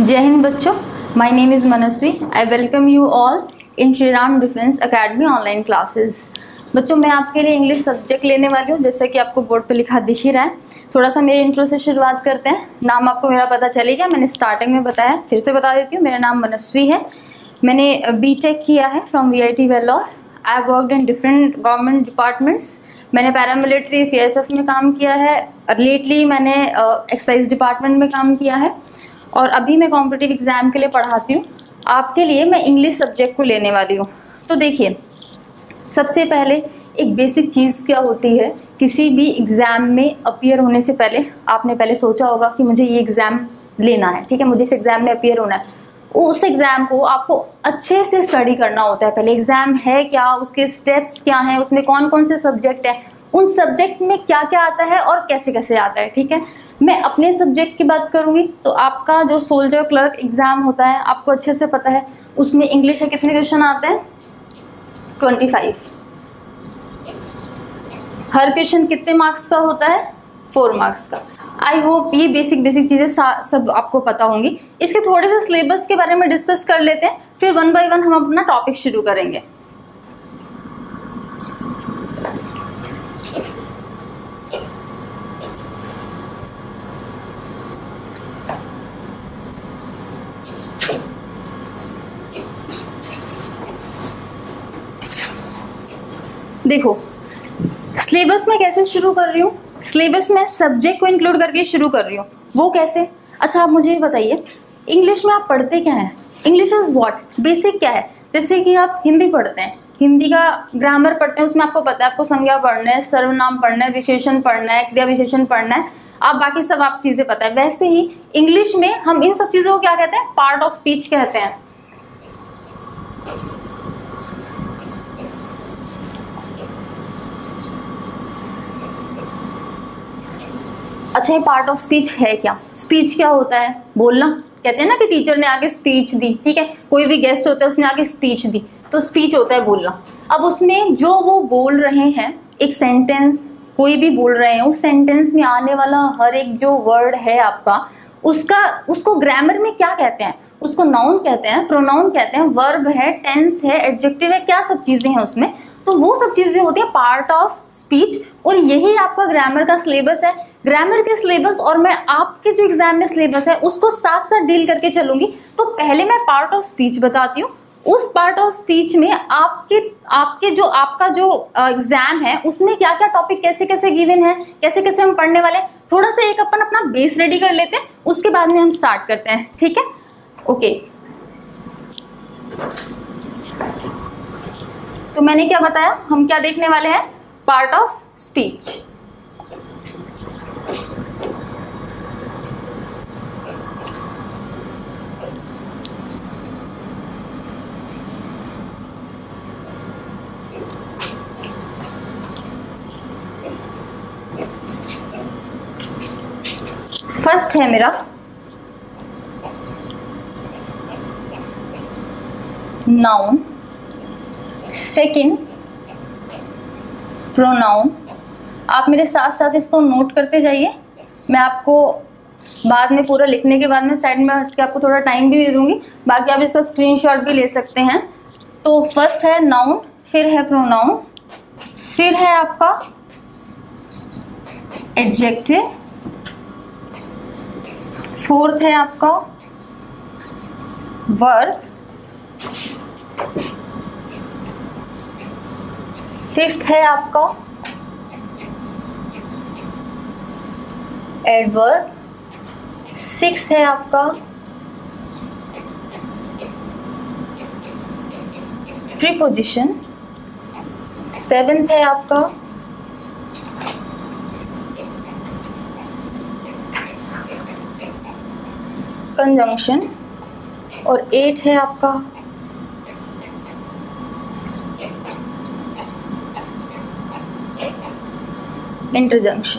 जय हिंद बच्चों, my name is Manasvi. I welcome you all in Shri Ram Defence Academy online classes. बच्चों, मैं आपके लिए इंग्लिश सब्जेक्ट लेने वाली हूँ, जैसे कि आपको बोर्ड पे लिखा दिख ही रहा है। थोड़ा सा मेरे इंट्रो से शुरुआत करते हैं। नाम आपको मेरा पता चलेगा, मैंने स्टार्टिंग में बताया, फिर से बता देती हूँ। मेरा नाम मनस्वी है। मैंने बीटेक किया है from VIT Vellore. I have worked in different government departments. मैंने पैरामिलिट्री CSF में काम किया है। लेटली मैंने एक्साइज डिपार्टमेंट में काम किया है और अभी मैं कॉम्पिटिटिव एग्ज़ाम के लिए पढ़ाती हूँ। आपके लिए मैं इंग्लिश सब्जेक्ट को लेने वाली हूँ। तो देखिए, सबसे पहले एक बेसिक चीज़ क्या होती है, किसी भी एग्ज़ाम में अपीयर होने से पहले आपने पहले सोचा होगा कि मुझे ये एग्ज़ाम लेना है, ठीक है, मुझे इस एग्ज़ाम में अपीयर होना है। उस एग्ज़ाम को आपको अच्छे से स्टडी करना होता है। पहले एग्ज़ाम है क्या, उसके स्टेप्स क्या हैं, उसमें कौन कौन से सब्जेक्ट हैं, उन सब्जेक्ट में क्या क्या आता है और कैसे कैसे आता है, ठीक है। मैं अपने सब्जेक्ट की बात करूँगी तो आपका जो सोल्जर क्लर्क एग्ज़ाम होता है, आपको अच्छे से पता है, उसमें इंग्लिश के कितने क्वेश्चन आते हैं? 25। हर क्वेश्चन कितने मार्क्स का होता है? 4 मार्क्स का। आई होप ये बेसिक चीज़ें सब आपको पता होंगी। इसके थोड़े से सिलेबस के बारे में डिस्कस कर लेते हैं, फिर 1 बाय 1 हम अपना टॉपिक शुरू करेंगे। देखो, सिलेबस में कैसे शुरू कर रही हूँ, सिलेबस में सब्जेक्ट को इंक्लूड करके शुरू कर रही हूँ। वो कैसे? अच्छा, आप मुझे बताइए, इंग्लिश में आप पढ़ते क्या हैं? English is what? बेसिक क्या है? जैसे कि आप हिंदी पढ़ते हैं, हिंदी का ग्रामर पढ़ते हैं, उसमें आपको पता है आपको संज्ञा पढ़ना है, सर्वनाम पढ़ना है, विशेषण पढ़ना है, क्रिया विशेषण पढ़ना है, आप बाकी सब आप चीज़ें पता है। वैसे ही इंग्लिश में हम इन सब चीज़ों को क्या कहते हैं? पार्ट ऑफ स्पीच कहते हैं। अच्छा, ये पार्ट ऑफ स्पीच है क्या? स्पीच क्या होता है? बोलना। कहते हैं ना कि टीचर ने आके स्पीच दी, ठीक है, कोई भी गेस्ट होता है उसने आके स्पीच दी, तो स्पीच होता है बोलना। अब उसमें जो वो बोल रहे हैं, एक सेंटेंस कोई भी बोल रहे हैं, उस सेंटेंस में आने वाला हर एक जो वर्ड है आपका, उसको ग्रामर में क्या कहते हैं? उसको नाउन कहते हैं, प्रोनाउन कहते हैं, वर्ब है, टेंस है, एडजेक्टिव है, क्या सब चीज़ें हैं उसमें। तो वो सब चीज़ें होती है पार्ट ऑफ स्पीच, और यही आपका ग्रामर का सिलेबस है। ग्रामर के सिलेबस और मैं आपके जो एग्जाम में सिलेबस है उसको साथ साथ डील करके चलूंगी। तो पहले मैं पार्ट ऑफ स्पीच बताती हूँ। उस पार्ट ऑफ स्पीच में आपका जो एग्जाम है उसमें क्या क्या टॉपिक कैसे कैसे गिवन है, कैसे कैसे हम पढ़ने वाले हैं, थोड़ा सा एक अपन अपना बेस रेडी कर लेते हैं, उसके बाद में हम स्टार्ट करते हैं, ठीक है। ओके, तो मैंने क्या बताया, हम क्या देखने वाले हैं? Part of speech. फर्स्ट है मेरा नाउन, सेकंड प्रोनाउन। आप मेरे साथ साथ इसको नोट करते जाइए। मैं आपको बाद में पूरा लिखने के बाद में साइड में हट के आपको थोड़ा टाइम भी दे दूंगी, बाकी आप इसका स्क्रीनशॉट भी ले सकते हैं। तो फर्स्ट है नाउन, फिर है प्रोनाउन, फिर है आपका एडजेक्टिव, फोर्थ है आपका वर्ब, फिफ्थ है आपका एडवर्ब, सिक्स्थ है आपका प्रीपोजिशन, सेवेंथ है आपका कंजंक्शन, और 8 है आपका इंटरजंक्शन।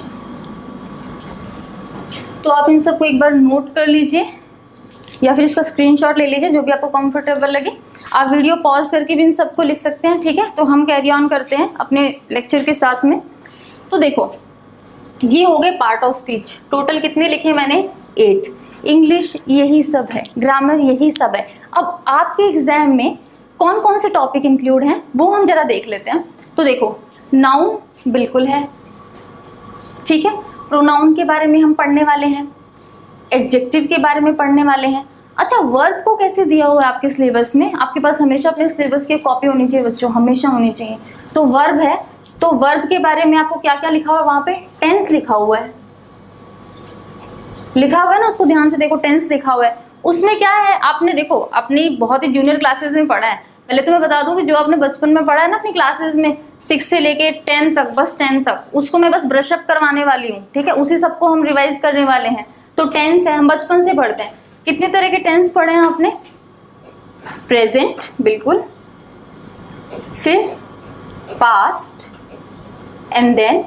तो आप इन सबको एक बार नोट कर लीजिए या फिर इसका स्क्रीनशॉट ले लीजिए, जो भी आपको कंफर्टेबल लगे। आप वीडियो पॉज करके भी इन सबको लिख सकते हैं, ठीक है। तो हम कैरी ऑन करते हैं अपने लेक्चर के साथ में। तो देखो, ये हो गए पार्ट ऑफ स्पीच। टोटल कितने लिखे मैंने? 8। इंग्लिश यही सब है, ग्रामर यही सब है। अब आपके एग्जाम में कौन कौन से टॉपिक इंक्लूड हैं वो हम जरा देख लेते हैं। तो देखो, नाउन बिल्कुल है, ठीक है, प्रोनाउन के बारे में हम पढ़ने वाले हैं, एडजेक्टिव के बारे में पढ़ने वाले हैं। अच्छा, वर्ब को कैसे दिया हुआ है आपके सिलेबस में? आपके पास हमेशा अपने सिलेबस की कॉपी होनी चाहिए बच्चों, हमेशा होनी चाहिए। तो वर्ब है, तो वर्ब के बारे में आपको क्या क्या लिखा हुआ है? वहां पे टेंस लिखा हुआ है, लिखा हुआ है ना, उसको ध्यान से देखो, टेंस लिखा हुआ है। उसमें क्या है, आपने देखो अपनी बहुत ही जूनियर क्लासेस में पढ़ा है। पहले तो मैं बता दूं कि जो आपने बचपन में पढ़ा है ना अपनी क्लासेस में 6 से लेके 10 तक, बस 10 तक, उसको मैं बस ब्रशअप करवाने वाली हूँ, ठीक है, उसी सबको हम रिवाइज करने वाले हैं। तो टेंस है, हम बचपन से पढ़ते हैं। कितने तरह के टेंस पढ़े हैं आपने? प्रेजेंट बिल्कुल, फिर पास्ट, एंड देन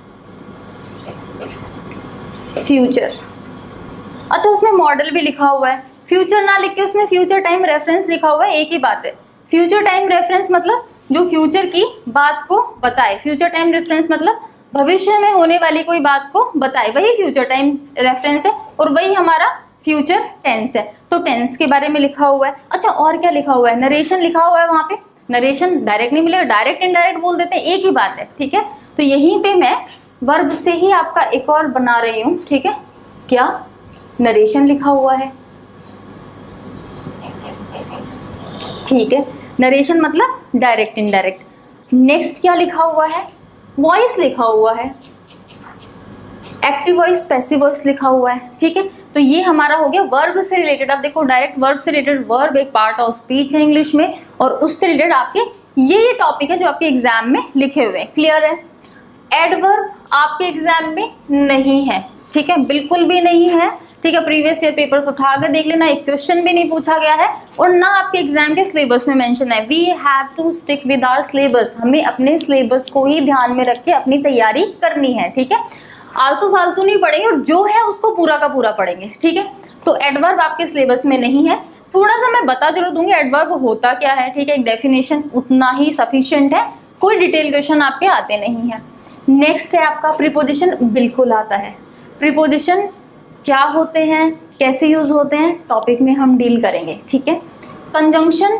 फ्यूचर। अच्छा, उसमें मॉडल भी लिखा हुआ है, फ्यूचर ना लिख के उसमें फ्यूचर टाइम रेफरेंस लिखा हुआ है। एक ही बात है, फ्यूचर टाइम रेफरेंस मतलब जो फ्यूचर की बात को बताए, फ्यूचर टाइम रेफरेंस मतलब भविष्य में होने वाली कोई बात को बताए, वही फ्यूचर टाइम रेफरेंस है और वही हमारा फ्यूचर टेंस है। तो टेंस के बारे में लिखा हुआ है। अच्छा, और क्या लिखा हुआ है? नरेशन लिखा हुआ है। वहां पे नरेशन डायरेक्ट नहीं मिलेगा, डायरेक्ट इनडायरेक्ट बोल देते हैं, एक ही बात है, ठीक है। तो यहीं पे मैं वर्ब से ही आपका एक और बना रही हूँ, ठीक है, क्या? नरेशन लिखा हुआ है, ठीक है, नरेशन मतलब डायरेक्ट इनडायरेक्ट। नेक्स्ट क्या लिखा हुआ है? वॉइस लिखा हुआ है, एक्टिव वॉइस, पैसिव वॉइस लिखा हुआ है, ठीक है। तो ये हमारा हो गया वर्ब से रिलेटेड। अब देखो, डायरेक्ट वर्ब से रिलेटेड, वर्ब एक पार्ट ऑफ स्पीच है इंग्लिश में, और उससे रिलेटेड आपके ये टॉपिक है जो आपके एग्जाम में लिखे हुए हैं। क्लियर है? एडवर्ब आपके एग्जाम में नहीं है, ठीक है, बिल्कुल भी नहीं है, ठीक है। प्रीवियस ईयर पेपर्स उठा कर देख लेना, एक क्वेश्चन भी नहीं पूछा गया है और ना आपके एग्जाम के सिलेबस में मेंशन है। We have to stick with our syllabus, हमें अपने सिलेबस को ही ध्यान में रख के अपनी तैयारी करनी है, ठीक है। आलतू फालतू नहीं पढ़ेंगे और जो है उसको पूरा का पूरा पढ़ेंगे, ठीक है। तो एडवर्ब आपके सिलेबस में नहीं है। थोड़ा सा मैं बता जरूर दूंगी एडवर्ब होता क्या है, ठीक है, एक डेफिनेशन उतना ही सफिशिएंट है, कोई डिटेल क्वेश्चन आपके आते नहीं है। नेक्स्ट है आपका प्रीपोजिशन, बिल्कुल आता है। प्रीपोजिशन क्या होते हैं, कैसे यूज होते हैं, टॉपिक में हम डील करेंगे, ठीक है। कंजंक्शन,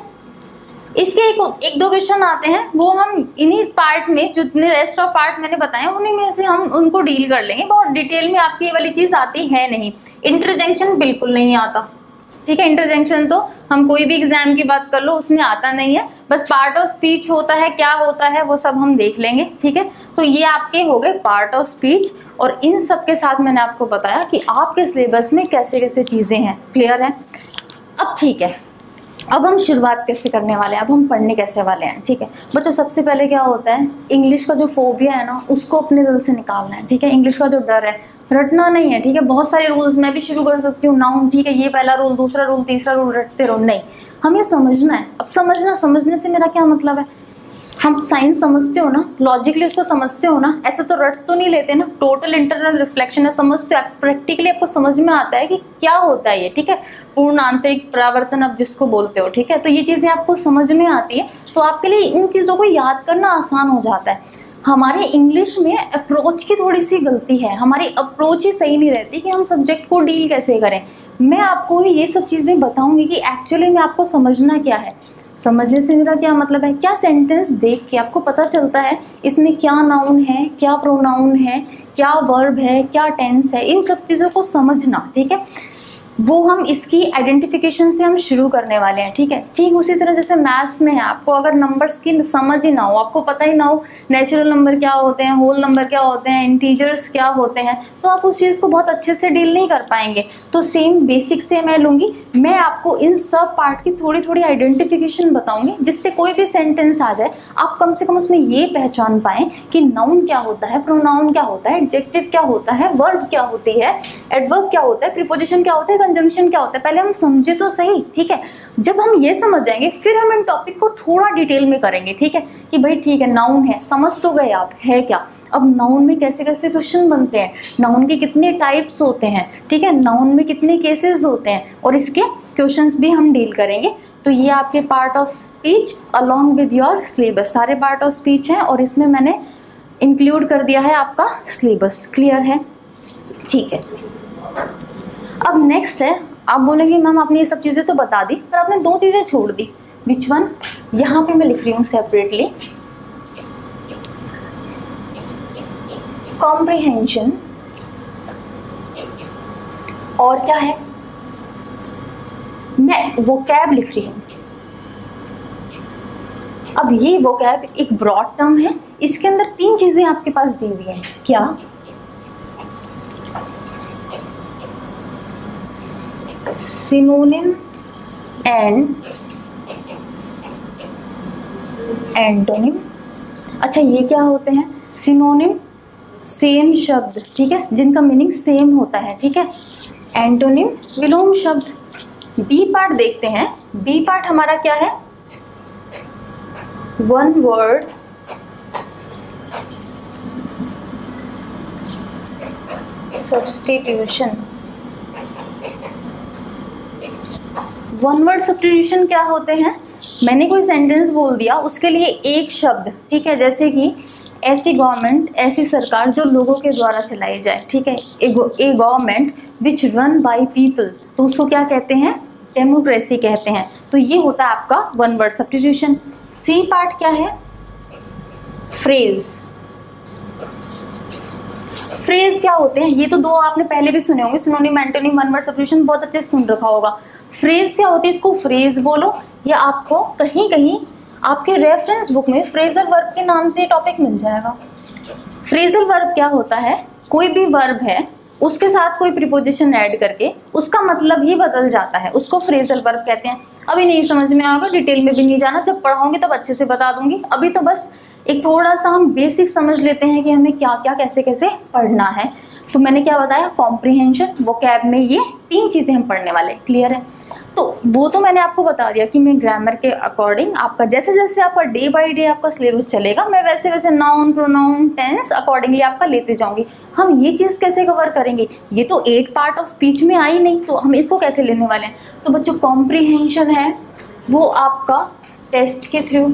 इसके एक दो क्वेश्चन आते हैं, वो हम इन्हीं पार्ट में, जितने रेस्ट ऑफ पार्ट मैंने बताए उन्हीं में से हम उनको डील कर लेंगे। बहुत डिटेल में आपकी ये वाली चीज आती है नहीं। इंटरजेक्शन बिल्कुल नहीं आता, ठीक है। इंटरजेक्शन तो हम कोई भी एग्जाम की बात कर लो उसमें आता नहीं है, बस पार्ट ऑफ स्पीच होता है, क्या होता है वो सब हम देख लेंगे, ठीक है। तो ये आपके हो गए पार्ट ऑफ स्पीच, और इन सब के साथ मैंने आपको बताया कि आपके सिलेबस में कैसे कैसे चीजें हैं। क्लियर है? अब ठीक है, अब हम शुरुआत कैसे करने वाले हैं, अब हम पढ़ने कैसे वाले हैं, ठीक है। बच्चों, सबसे पहले क्या होता है, इंग्लिश का जो फोबिया है ना उसको अपने दिल से निकालना है, ठीक है। इंग्लिश का जो डर है, रटना नहीं है, ठीक है। बहुत सारे रूल्स मैं भी शुरू कर सकती हूँ, नाउन, ठीक है, ये पहला रूल, दूसरा रूल, तीसरा रूल, रटते रहो, नहीं, हमें समझना है। अब समझने से मेरा क्या मतलब है, हम साइंस समझते हो ना, लॉजिकली उसको समझते हो ना, ऐसे तो रट तो नहीं लेते ना, टोटल इंटरनल रिफ्लेक्शन है, समझते हो, प्रैक्टिकली आपको समझ में आता है कि क्या होता है ये, ठीक है। पूर्ण आंतरिक परावर्तन आप जिसको बोलते हो, ठीक है। तो ये चीज़ें आपको समझ में आती है, तो आपके लिए इन चीज़ों को याद करना आसान हो जाता है। हमारे इंग्लिश में अप्रोच की थोड़ी सी गलती है, हमारी अप्रोच ही सही नहीं रहती कि हम सब्जेक्ट को डील कैसे करें। मैं आपको ये सब चीज़ें बताऊंगी कि एक्चुअली में आपको समझना क्या है। समझने से मेरा क्या मतलब है, क्या सेंटेंस देख के आपको पता चलता है इसमें क्या नाउन है, क्या प्रोनाउन है, क्या वर्ब है, क्या टेंस है, इन सब चीज़ों को समझना, ठीक है। वो हम इसकी आइडेंटिफिकेशन से हम शुरू करने वाले हैं, ठीक है। ठीक उसी तरह जैसे मैथ्स में है, आपको अगर नंबर्स की समझ ही ना हो, आपको पता ही ना हो नेचुरल नंबर क्या होते हैं, होल नंबर क्या होते हैं, इंटीजर्स क्या होते हैं, तो आप उस चीज़ को बहुत अच्छे से डील नहीं कर पाएंगे। तो सेम बेसिक से मैं लूँगी, मैं आपको इन सब पार्ट की थोड़ी थोड़ी आइडेंटिफिकेशन बताऊँगी, जिससे कोई भी सेंटेंस आ जाए आप कम से कम उसमें ये पहचान पाएँ कि नाउन क्या होता है, प्रोनाउन क्या होता है, एडजेक्टिव क्या होता है, वर्ब क्या होती है, एडवर्ब क्या होता है, प्रीपोजिशन क्या होता है, कंजंक्शन क्या होता है। पहले हम समझे तो सही, ठीक है। जब हम ये समझ जाएंगे फिर हम इन टॉपिक को थोड़ा डिटेल में करेंगे, ठीक है, कि भाई ठीक है नाउन है, समझ तो गए आप, है क्या। अब नाउन में कैसे कैसे क्वेश्चन बनते हैं, नाउन के कितने टाइप्स होते हैं, ठीक है, नाउन में कितने केसेस होते हैं, और इसके क्वेश्चंस भी हम डील करेंगे। तो ये आपके part of speech along with your syllabus, सारे पार्ट ऑफ स्पीच हैं और इसमें मैंने इंक्लूड कर दिया है आपका सिलेबस। क्लियर है? ठीक है। अब नेक्स्ट है, आप बोलेंगे मैम आपने ये सब चीज़ें तो बता दी पर आपने दो चीज़ें छोड़ दी। Which one? यहाँ पे मैं लिख रही हूँ सेपरेटली, कॉम्प्रिहेंशन और क्या है, मैं वोकैब लिख रही हूँ। अब ये वोकैब एक ब्रॉड टर्म है, इसके अंदर तीन चीजें आपके पास दी हुई हैं। क्या? Synonym and antonym. अच्छा ये क्या होते हैं? सिनोनिम सेम शब्द, ठीक है, जिनका मीनिंग सेम होता है, ठीक है। एंटोनिम विलोम शब्द। बी पार्ट देखते हैं। बी पार्ट हमारा क्या है? One word substitution. One word substitution क्या होते हैं? मैंने कोई सेंटेंस बोल दिया, उसके लिए एक शब्द, ठीक है, जैसे कि ऐसी गवर्नमेंट, ऐसी सरकार जो लोगों के द्वारा चलाई जाए, ठीक है, a government which run by people, तो उसको क्या कहते हैं? डेमोक्रेसी कहते हैं। तो ये होता है आपका one word substitution. C part क्या है? फ्रेज। फ्रेज क्या होते हैं? ये तो दो आपने पहले भी सुने होंगे, synonym antonym one word substitution, बहुत अच्छे से सुन रखा होगा। फ्रेज क्या होती है? इसको फ्रेज बोलो, या आपको कहीं कहीं आपके रेफरेंस बुक में फ्रेजल वर्ब के नाम से टॉपिक मिल जाएगा। फ्रेजल वर्ब क्या होता है? कोई भी वर्ब है, उसके साथ कोई प्रीपोजिशन ऐड करके उसका मतलब ही बदल जाता है, उसको फ्रेजल वर्ब कहते हैं। अभी नहीं समझ में आएगा, डिटेल में भी नहीं जाना, जब पढ़ाऊंगी तब अच्छे से बता दूंगी। अभी तो बस एक थोड़ा सा हम बेसिक समझ लेते हैं कि हमें क्या क्या कैसे कैसे पढ़ना है। तो मैंने क्या बताया? कॉम्प्रिहेंशन, वोकैब में ये तीन चीज़ें हम पढ़ने वाले। क्लियर है? तो वो तो मैंने आपको बता दिया कि मैं ग्रामर के अकॉर्डिंग आपका जैसे जैसे आपका डे बाय डे आपका सिलेबस चलेगा, मैं वैसे वैसे नाउन, प्रोनाउन, टेंस अकॉर्डिंगली आपका लेते जाऊंगी। हम ये चीज़ कैसे कवर करेंगे? ये तो 8 पार्ट ऑफ स्पीच में आई नहीं, तो हम इसको कैसे लेने वाले हैं? तो बच्चों कॉम्प्रिहेंशन है वो आपका टेस्ट के थ्रू,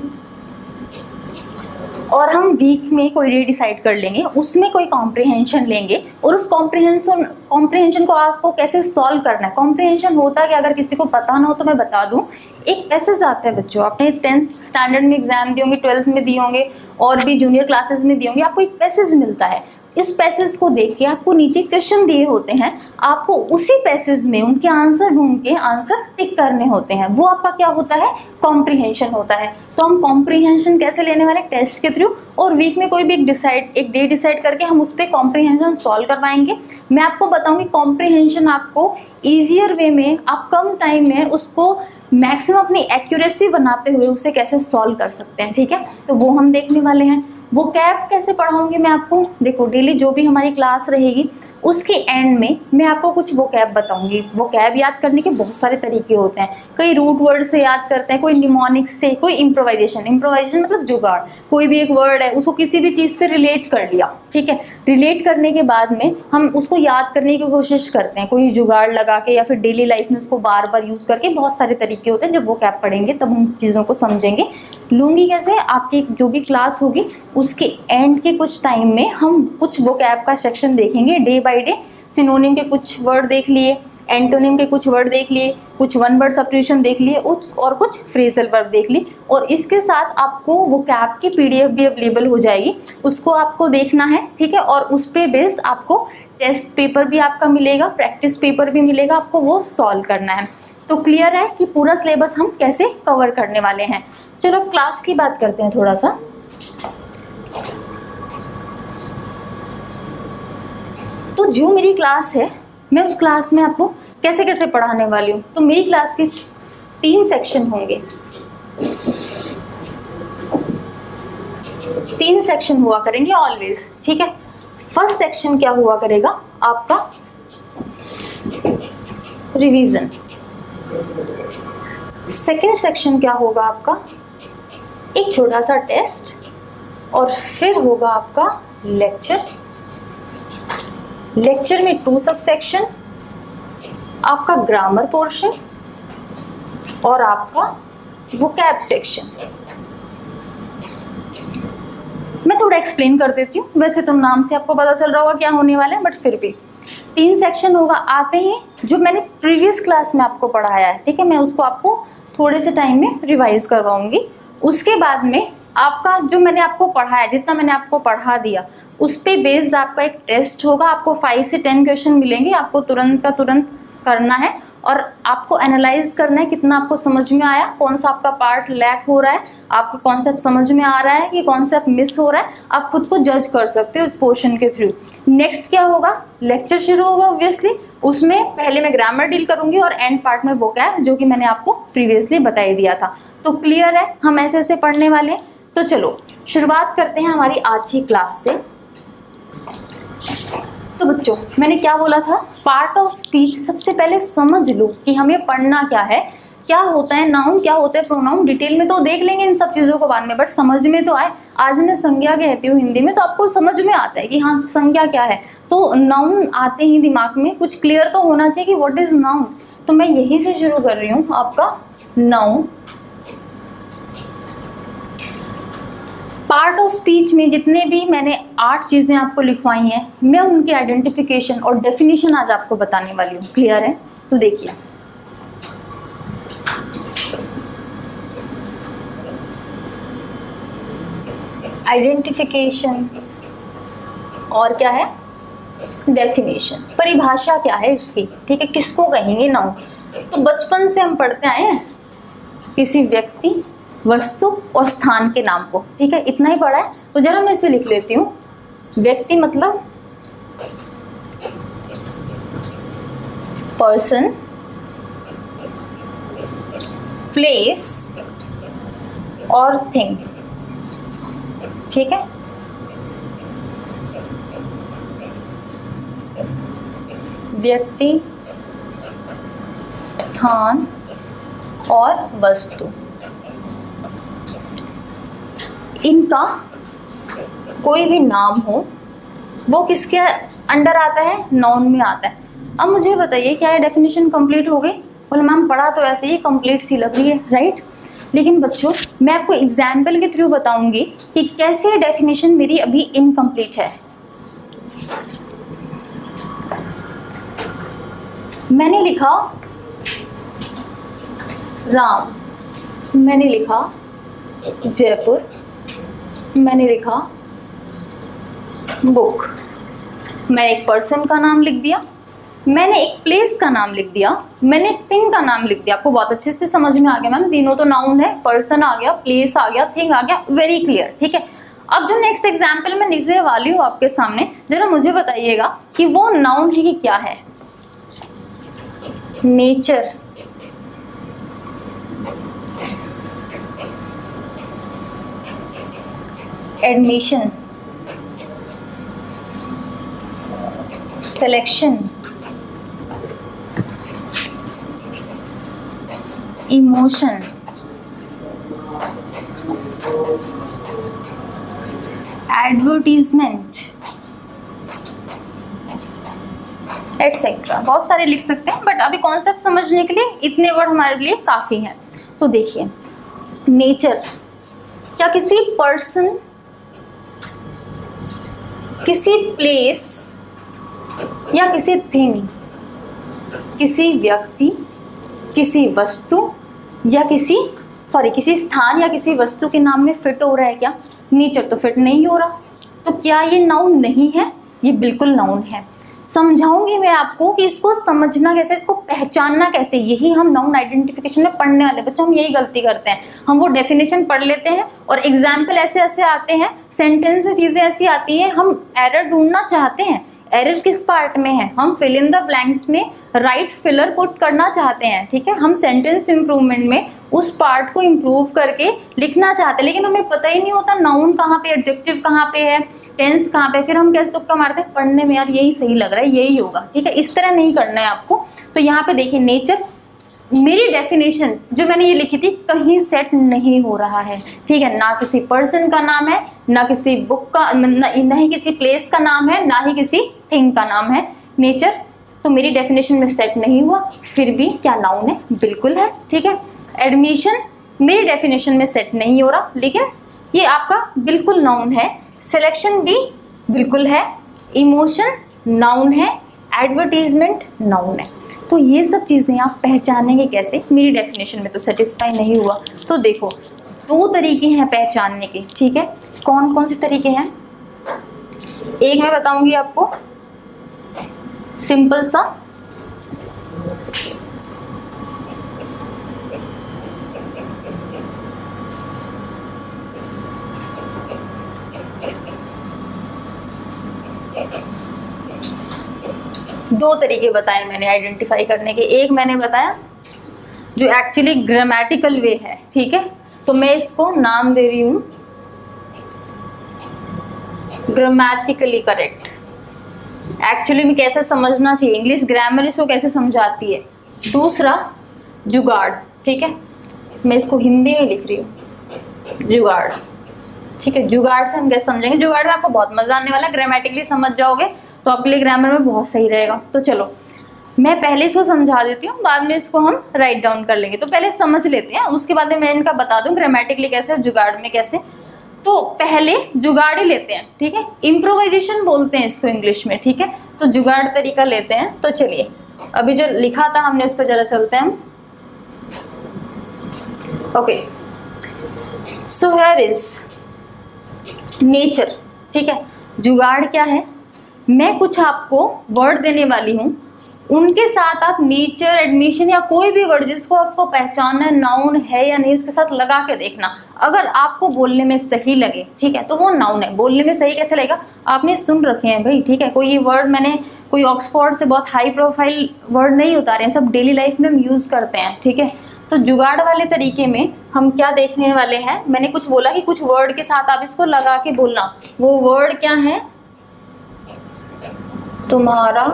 और हम वीक में कोई डे डिसाइड कर लेंगे, उसमें कोई कॉम्प्रिहेंशन लेंगे, और उस कॉम्प्रिहेंशन को आपको कैसे सॉल्व करना है। कॉम्प्रिहेंशन होता है कि अगर किसी को पता ना हो तो मैं बता दूं, एक पैसेज आता है बच्चों, आपने 10th स्टैंडर्ड में एग्जाम दिए होंगे, 12th में दिए होंगे, और भी जूनियर क्लासेस में दिए होंगे, आपको एक पैसेज मिलता है। इस पैसेज को देख के आपको नीचे क्वेश्चन दिए होते हैं, आपको उसी पैसेज में उनके आंसर ढूंढ के आंसर टिक करने होते हैं। वो आपका क्या होता है? कॉम्प्रिहेंशन होता है। तो हम कॉम्प्रिहेंशन कैसे लेने वाले? टेस्ट के थ्रू, और वीक में कोई भी एक डे डिसाइड करके हम उस पर कॉम्प्रिहेंशन सॉल्व करवाएंगे। मैं आपको बताऊंगी कॉम्प्रिहेंशन आपको ईजियर वे में, आप कम टाइम में उसको मैक्सिमम अपनी एक्यूरेसी बनाते हुए उसे कैसे सॉल्व कर सकते हैं, ठीक है। तो वो हम देखने वाले हैं। वो कैब कैसे पढ़ाऊंगी मैं आपको? देखो डेली जो भी हमारी क्लास रहेगी उसके एंड में मैं आपको कुछ वोकैब बताऊंगी। वोकैब याद करने के बहुत सारे तरीके होते हैं, कई रूट वर्ड से याद करते हैं, कोई निमोनिक से, कोई इम्प्रोवाइजेशन मतलब जुगाड़, कोई भी एक वर्ड है उसको किसी भी चीज़ से रिलेट कर लिया, ठीक है। रिलेट करने के बाद में हम उसको याद करने की कोशिश करते हैं, कोई जुगाड़ लगा के या फिर डेली लाइफ में उसको बार बार यूज़ करके। बहुत सारे तरीके होते हैं। जब वोकैब पढ़ेंगे तब हम चीज़ों को समझेंगे। लूँगी कैसे? आपकी जो भी क्लास होगी उसके एंड के कुछ टाइम में हम कुछ वोकैब का सेक्शन देखेंगे डे बाय डे। सिनोनिम के कुछ वर्ड देख लिए, एंटोनिम के कुछ वर्ड देख लिए, कुछ वन वर्ड सब्स्टिट्यूशन देख लिए, और कुछ फ्रेजल वर्ब देख लिए। और इसके साथ आपको वोकैब की PDF भी अवेलेबल हो जाएगी, उसको आपको देखना है, ठीक है। और उस पे बेस्ड आपको टेस्ट पेपर भी आपका मिलेगा, प्रैक्टिस पेपर भी मिलेगा, आपको वो सॉल्व करना है। तो क्लियर है कि पूरा सिलेबस हम कैसे कवर करने वाले हैं। चलो क्लास की बात करते हैं थोड़ा सा। तो जो मेरी क्लास है, मैं उस क्लास में आपको कैसे कैसे पढ़ाने वाली हूँ। तो मेरी क्लास के 3 सेक्शन होंगे, 3 सेक्शन हुआ करेंगे ऑलवेज, ठीक है। फर्स्ट सेक्शन क्या हुआ करेगा? आपका रिवीजन। सेकंड सेक्शन क्या होगा? आपका एक छोटा सा टेस्ट, और फिर होगा आपका लेक्चर। लेक्चर में 2 सब सेक्शन, आपका ग्रामर पोर्शन और आपका वोकैब सेक्शन। मैं थोड़ा एक्सप्लेन कर देती हूँ, वैसे तो नाम से आपको पता चल रहा होगा क्या होने वाला है, बट फिर भी 3 सेक्शन होगा। आते ही जो मैंने प्रीवियस क्लास में आपको पढ़ाया है, ठीक है, मैं उसको आपको थोड़े से टाइम में रिवाइज करवाऊंगी। उसके बाद में आपका जो मैंने आपको पढ़ाया, जितना मैंने आपको पढ़ा दिया, उस पे बेस्ड आपका एक टेस्ट होगा। आपको 5 से 10 क्वेश्चन मिलेंगे, आपको तुरंत का तुरंत करना है और आपको एनालाइज करना है कितना आपको समझ में आया, कौन सा आपका पार्ट लैक हो रहा है, आपको कॉन्सेप्ट समझ में आ रहा है कि कॉन्सेप्ट मिस हो रहा है। आप खुद को जज कर सकते हो इस पोर्शन के थ्रू। नेक्स्ट क्या होगा, लेक्चर शुरू होगा ऑब्वियसली। उसमें पहले मैं ग्रामर डील करूंगी और एंड पार्ट में वोकैब, जो कि मैंने आपको प्रीवियसली बता ही दिया था। तो क्लियर है, हम ऐसे ऐसे पढ़ने वाले हैं। तो चलो शुरुआत करते हैं हमारी आज की क्लास से। तो बच्चों, मैंने क्या बोला था, पार्ट ऑफ स्पीच सबसे पहले समझ लो कि हमें पढ़ना क्या है, क्या होता है नाउन, क्या होता है प्रोनाउन। डिटेल में तो देख लेंगे इन सब चीज़ों को बाद में, बट समझ में तो आए। आज मैं संज्ञा कहती हूँ हिंदी में, तो आपको समझ में आता है कि हाँ संज्ञा क्या है। तो नाउन आते ही दिमाग में कुछ क्लियर तो होना चाहिए कि व्हाट इज नाउन। तो मैं यहीं से शुरू कर रही हूँ, आपका नाउन। पार्ट ऑफ स्पीच में जितने भी मैंने 8 चीज़ें आपको लिखवाई हैं, मैं उनके आइडेंटिफिकेशन और डेफिनेशन आज आपको बताने वाली हूँ। क्लियर है? तो देखिए, आइडेंटिफिकेशन और क्या है, डेफिनेशन, परिभाषा क्या है उसकी, ठीक है, किसको कहेंगे नाउन। तो बचपन से हम पढ़ते आए हैं किसी व्यक्ति, वस्तु और स्थान के नाम को, ठीक है, इतना ही पढ़ा है। तो जरा मैं इसे लिख लेती हूँ। व्यक्ति मतलब पर्सन, प्लेस और थिंग, ठीक है। व्यक्ति, स्थान और वस्तु, इनका कोई भी नाम हो वो किसके अंडर आता है, नाउन में आता है। अब मुझे बताइए, क्या ये डेफिनेशन कंप्लीट हो गई? बोले मैम पढ़ा तो ऐसे ही कंप्लीट सी लग रही है, राइट। लेकिन बच्चों, मैं आपको एग्जाम्पल के थ्रू बताऊंगी कि कैसे डेफिनेशन मेरी अभी इनकम्प्लीट है। मैंने लिखा राम, मैंने लिखा जयपुर, मैंने लिखा बुक, मैंने एक पर्सन का नाम लिख दिया, मैंने एक प्लेस का नाम लिख दिया, मैंने एक थिंग का नाम लिख दिया। आपको बहुत अच्छे से समझ में आ गया मैम, तीनों तो नाउन है, पर्सन आ गया, प्लेस आ गया, थिंग आ गया, वेरी क्लियर, ठीक है। अब जो नेक्स्ट एग्जाम्पल मैं लिखने वाली हूँ आपके सामने, जरा मुझे बताइएगा कि वो नाउन है कि क्या है। Nature, admission, selection, emotion, advertisement, etcetera. बहुत सारे लिख सकते हैं, बट अभी कॉन्सेप्ट समझने के लिए इतने वर्ड हमारे लिए काफ़ी हैं। तो देखिए, नेचर, क्या किसी पर्सन, किसी प्लेस या किसी थिंग, किसी व्यक्ति, किसी वस्तु या किसी स्थान या किसी वस्तु के नाम में फिट हो रहा है क्या? नेचर तो फिट नहीं हो रहा। तो क्या ये नाउन नहीं है? ये बिल्कुल नाउन है। समझाऊंगी मैं आपको कि इसको समझना कैसे, इसको पहचानना कैसे। यही हम नाउन आइडेंटिफिकेशन में पढ़ने वाले बच्चों, हम यही गलती करते हैं। हम वो डेफिनेशन पढ़ लेते हैं और एग्जाम्पल ऐसे ऐसे आते हैं, सेंटेंस में चीज़ें ऐसी आती हैं, हम एरर ढूंढना चाहते हैं। एरर किस पार्ट में है? हम फिल इन द ब्लैंक्स में राइट फिलर पुट करना चाहते हैं, ठीक है। हम सेंटेंस इम्प्रूवमेंट में उस पार्ट को इम्प्रूव करके लिखना चाहते हैं, लेकिन हमें पता ही नहीं होता नाउन कहाँ पे, एडजेक्टिव कहाँ पे है, टेंस कहाँ पे। फिर हम कैसे तुक्का मारते हैं पढ़ने में, यार यही सही लग रहा है, यही होगा, ठीक है। इस तरह नहीं करना है आपको। तो यहाँ पे देखिए, नेचर, मेरी डेफिनेशन जो मैंने ये लिखी थी कहीं सेट नहीं हो रहा है, ठीक है। ना किसी पर्सन का नाम है, ना किसी बुक का, ना ही किसी प्लेस का नाम है, ना ही किसी थिंग का नाम है। नेचर तो मेरी डेफिनेशन में सेट नहीं हुआ, फिर भी क्या नाउन है? बिल्कुल है, ठीक है। एडमिशन मेरी डेफिनेशन में सेट नहीं हो रहा, लेकिन ये आपका बिल्कुल नाउन है। सिलेक्शन भी बिल्कुल है। इमोशन नाउन है। एडवर्टीजमेंट नाउन है। तो ये सब चीज़ें आप पहचानेंगे कैसे? मेरी डेफिनेशन में तो सेटिस्फाई नहीं हुआ। तो देखो, दो तरीके हैं पहचानने के, ठीक है। कौन कौन से तरीके हैं? एक मैं बताऊंगी आपको, सिंपल सा, दो तरीके बताए मैंने आइडेंटिफाई करने के। एक मैंने बताया जो एक्चुअली ग्रामेटिकल वे है, ठीक है, तो मैं इसको नाम दे रही हूं ग्रामेटिकली करेक्ट। एक्चुअली में कैसे समझना चाहिए, इंग्लिश ग्रामर इसको कैसे समझाती है। दूसरा जुगाड़, ठीक है, मैं इसको हिंदी में लिख रही हूँ जुगाड़, ठीक है। जुगाड़ से हम कैसे समझेंगे? जुगाड़ में आपको बहुत मजा आने वाला है, ग्रामेटिकली समझ जाओगे तो आपके लिए ग्रामर में बहुत सही रहेगा। तो चलो मैं पहले इसको समझा देती हूँ, बाद में इसको हम राइट डाउन कर लेंगे। तो पहले समझ लेते हैं, उसके बाद में मैं इनका बता दूँ ग्रामेटिकली कैसे और जुगाड़ में कैसे। तो पहले जुगाड़ ही लेते हैं, ठीक है। इम्प्रोवाइजेशन बोलते हैं इसको इंग्लिश में, ठीक है। तो जुगाड़ तरीका लेते हैं। तो चलिए अभी जो लिखा था हमने उस पर जरा चलते हैं हम। Okay, so here is nature, ठीक है। जुगाड़ क्या है? मैं कुछ आपको वर्ड देने वाली हूँ, उनके साथ आप नेचर, एडमिशन या कोई भी वर्ड जिसको आपको पहचानना है नाउन है या नहीं, उसके साथ लगा के देखना। अगर आपको बोलने में सही लगे, ठीक है, तो वो नाउन है। बोलने में सही कैसे लगेगा? आपने सुन रखे हैं भाई, ठीक है। कोई ये वर्ड मैंने कोई ऑक्सफोर्ड से बहुत हाई प्रोफाइल वर्ड नहीं उतारे हैं, सब डेली लाइफ में हम यूज़ करते हैं, ठीक है। तो जुगाड़ वाले तरीके में हम क्या देखने वाले हैं? मैंने कुछ बोला कि कुछ वर्ड के साथ आप इसको लगा के बोलना। वो वर्ड क्या है? तुम्हारा,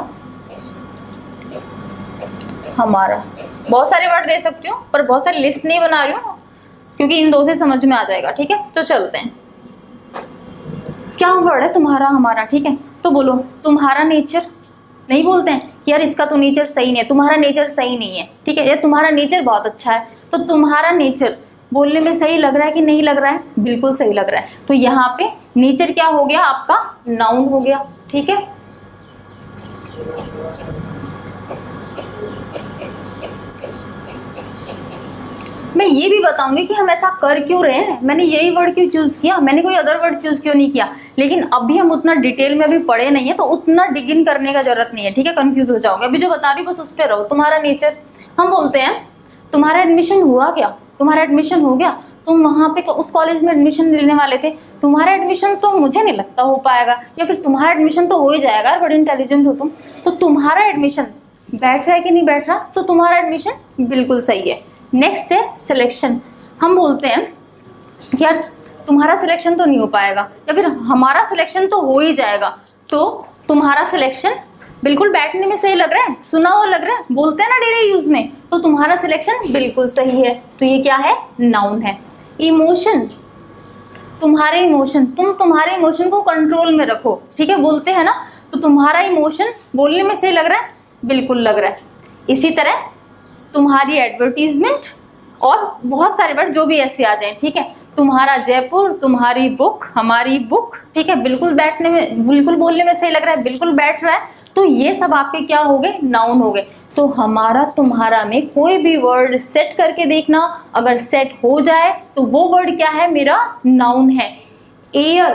हमारा। बहुत सारे वर्ड दे सकती हूँ पर बहुत सारी लिस्ट नहीं बना रही हूँ क्योंकि इन दो से समझ में आ जाएगा, ठीक है। तो चलते हैं, क्या वर्ड है? तुम्हारा, हमारा, ठीक है। तो बोलो तुम्हारा नेचर। नहीं बोलते हैं कि यार इसका तो नेचर सही नहीं है, तुम्हारा नेचर सही नहीं है, ठीक है, यार तुम्हारा नेचर बहुत अच्छा है। तो तुम्हारा नेचर बोलने में सही लग रहा है कि नहीं लग रहा है? बिल्कुल सही लग रहा है। तो यहाँ पे नेचर क्या हो गया? आपका नाउन हो गया, ठीक है। मैं ये भी बताऊंगी कि हम ऐसा कर क्यों रहे हैं, मैंने यही वर्ड क्यों चूज किया, मैंने कोई अदर वर्ड चूज क्यों नहीं किया। लेकिन अभी हम उतना डिटेल में अभी पढ़े नहीं है तो उतना डिग इन करने का जरूरत नहीं है, ठीक है। कंफ्यूज हो जाओगे, अभी जो बता रही हूँ बस उस पर रहो। तुम्हारा नेचर, हम बोलते हैं तुम्हारा एडमिशन हुआ क्या? तुम्हारा एडमिशन हो गया? तुम वहाँ पे उस कॉलेज में एडमिशन लेने वाले थे, तुम्हारा एडमिशन तो मुझे नहीं लगता हो पाएगा, या फिर तुम्हारा एडमिशन तो हो ही जाएगा, बड़े इंटेलिजेंट हो तुम। तो तुम्हारा एडमिशन बैठ रहा है कि नहीं बैठ रहा? तो तुम्हारा एडमिशन बिल्कुल सही है। नेक्स्ट है सिलेक्शन। हम बोलते हैं कि यार तुम्हारा सिलेक्शन तो नहीं हो पाएगा, या फिर हमारा सिलेक्शन तो हो ही जाएगा। तो तुम्हारा सिलेक्शन बिल्कुल बैठने में सही लग रहा है, सुना हुआ लग रहा है, बोलते हैं ना डेली यूज में, तो तुम्हारा सिलेक्शन बिल्कुल सही है। तो ये क्या है? नाउन है। इमोशन, तुम्हारे इमोशन, तुम तुम्हारे इमोशन को कंट्रोल में रखो, ठीक है, बोलते हैं ना। तो तुम्हारा इमोशन बोलने में सही लग रहा है? बिल्कुल लग रहा है। इसी तरह तुम्हारी एडवर्टीजमेंट और बहुत सारे वर्ड जो भी ऐसे आ जाए, ठीक है। तुम्हारा जयपुर, तुम्हारी बुक, हमारी बुक, ठीक है, बिल्कुल बैठने में, बिल्कुल बोलने में सही लग रहा है, बिल्कुल बैठ रहा है। तो ये सब आपके क्या हो गए? नाउन हो गए। तो हमारा, तुम्हारा में कोई भी वर्ड सेट करके देखना, अगर सेट हो जाए तो वो वर्ड क्या है? मेरा नाउन है। एयर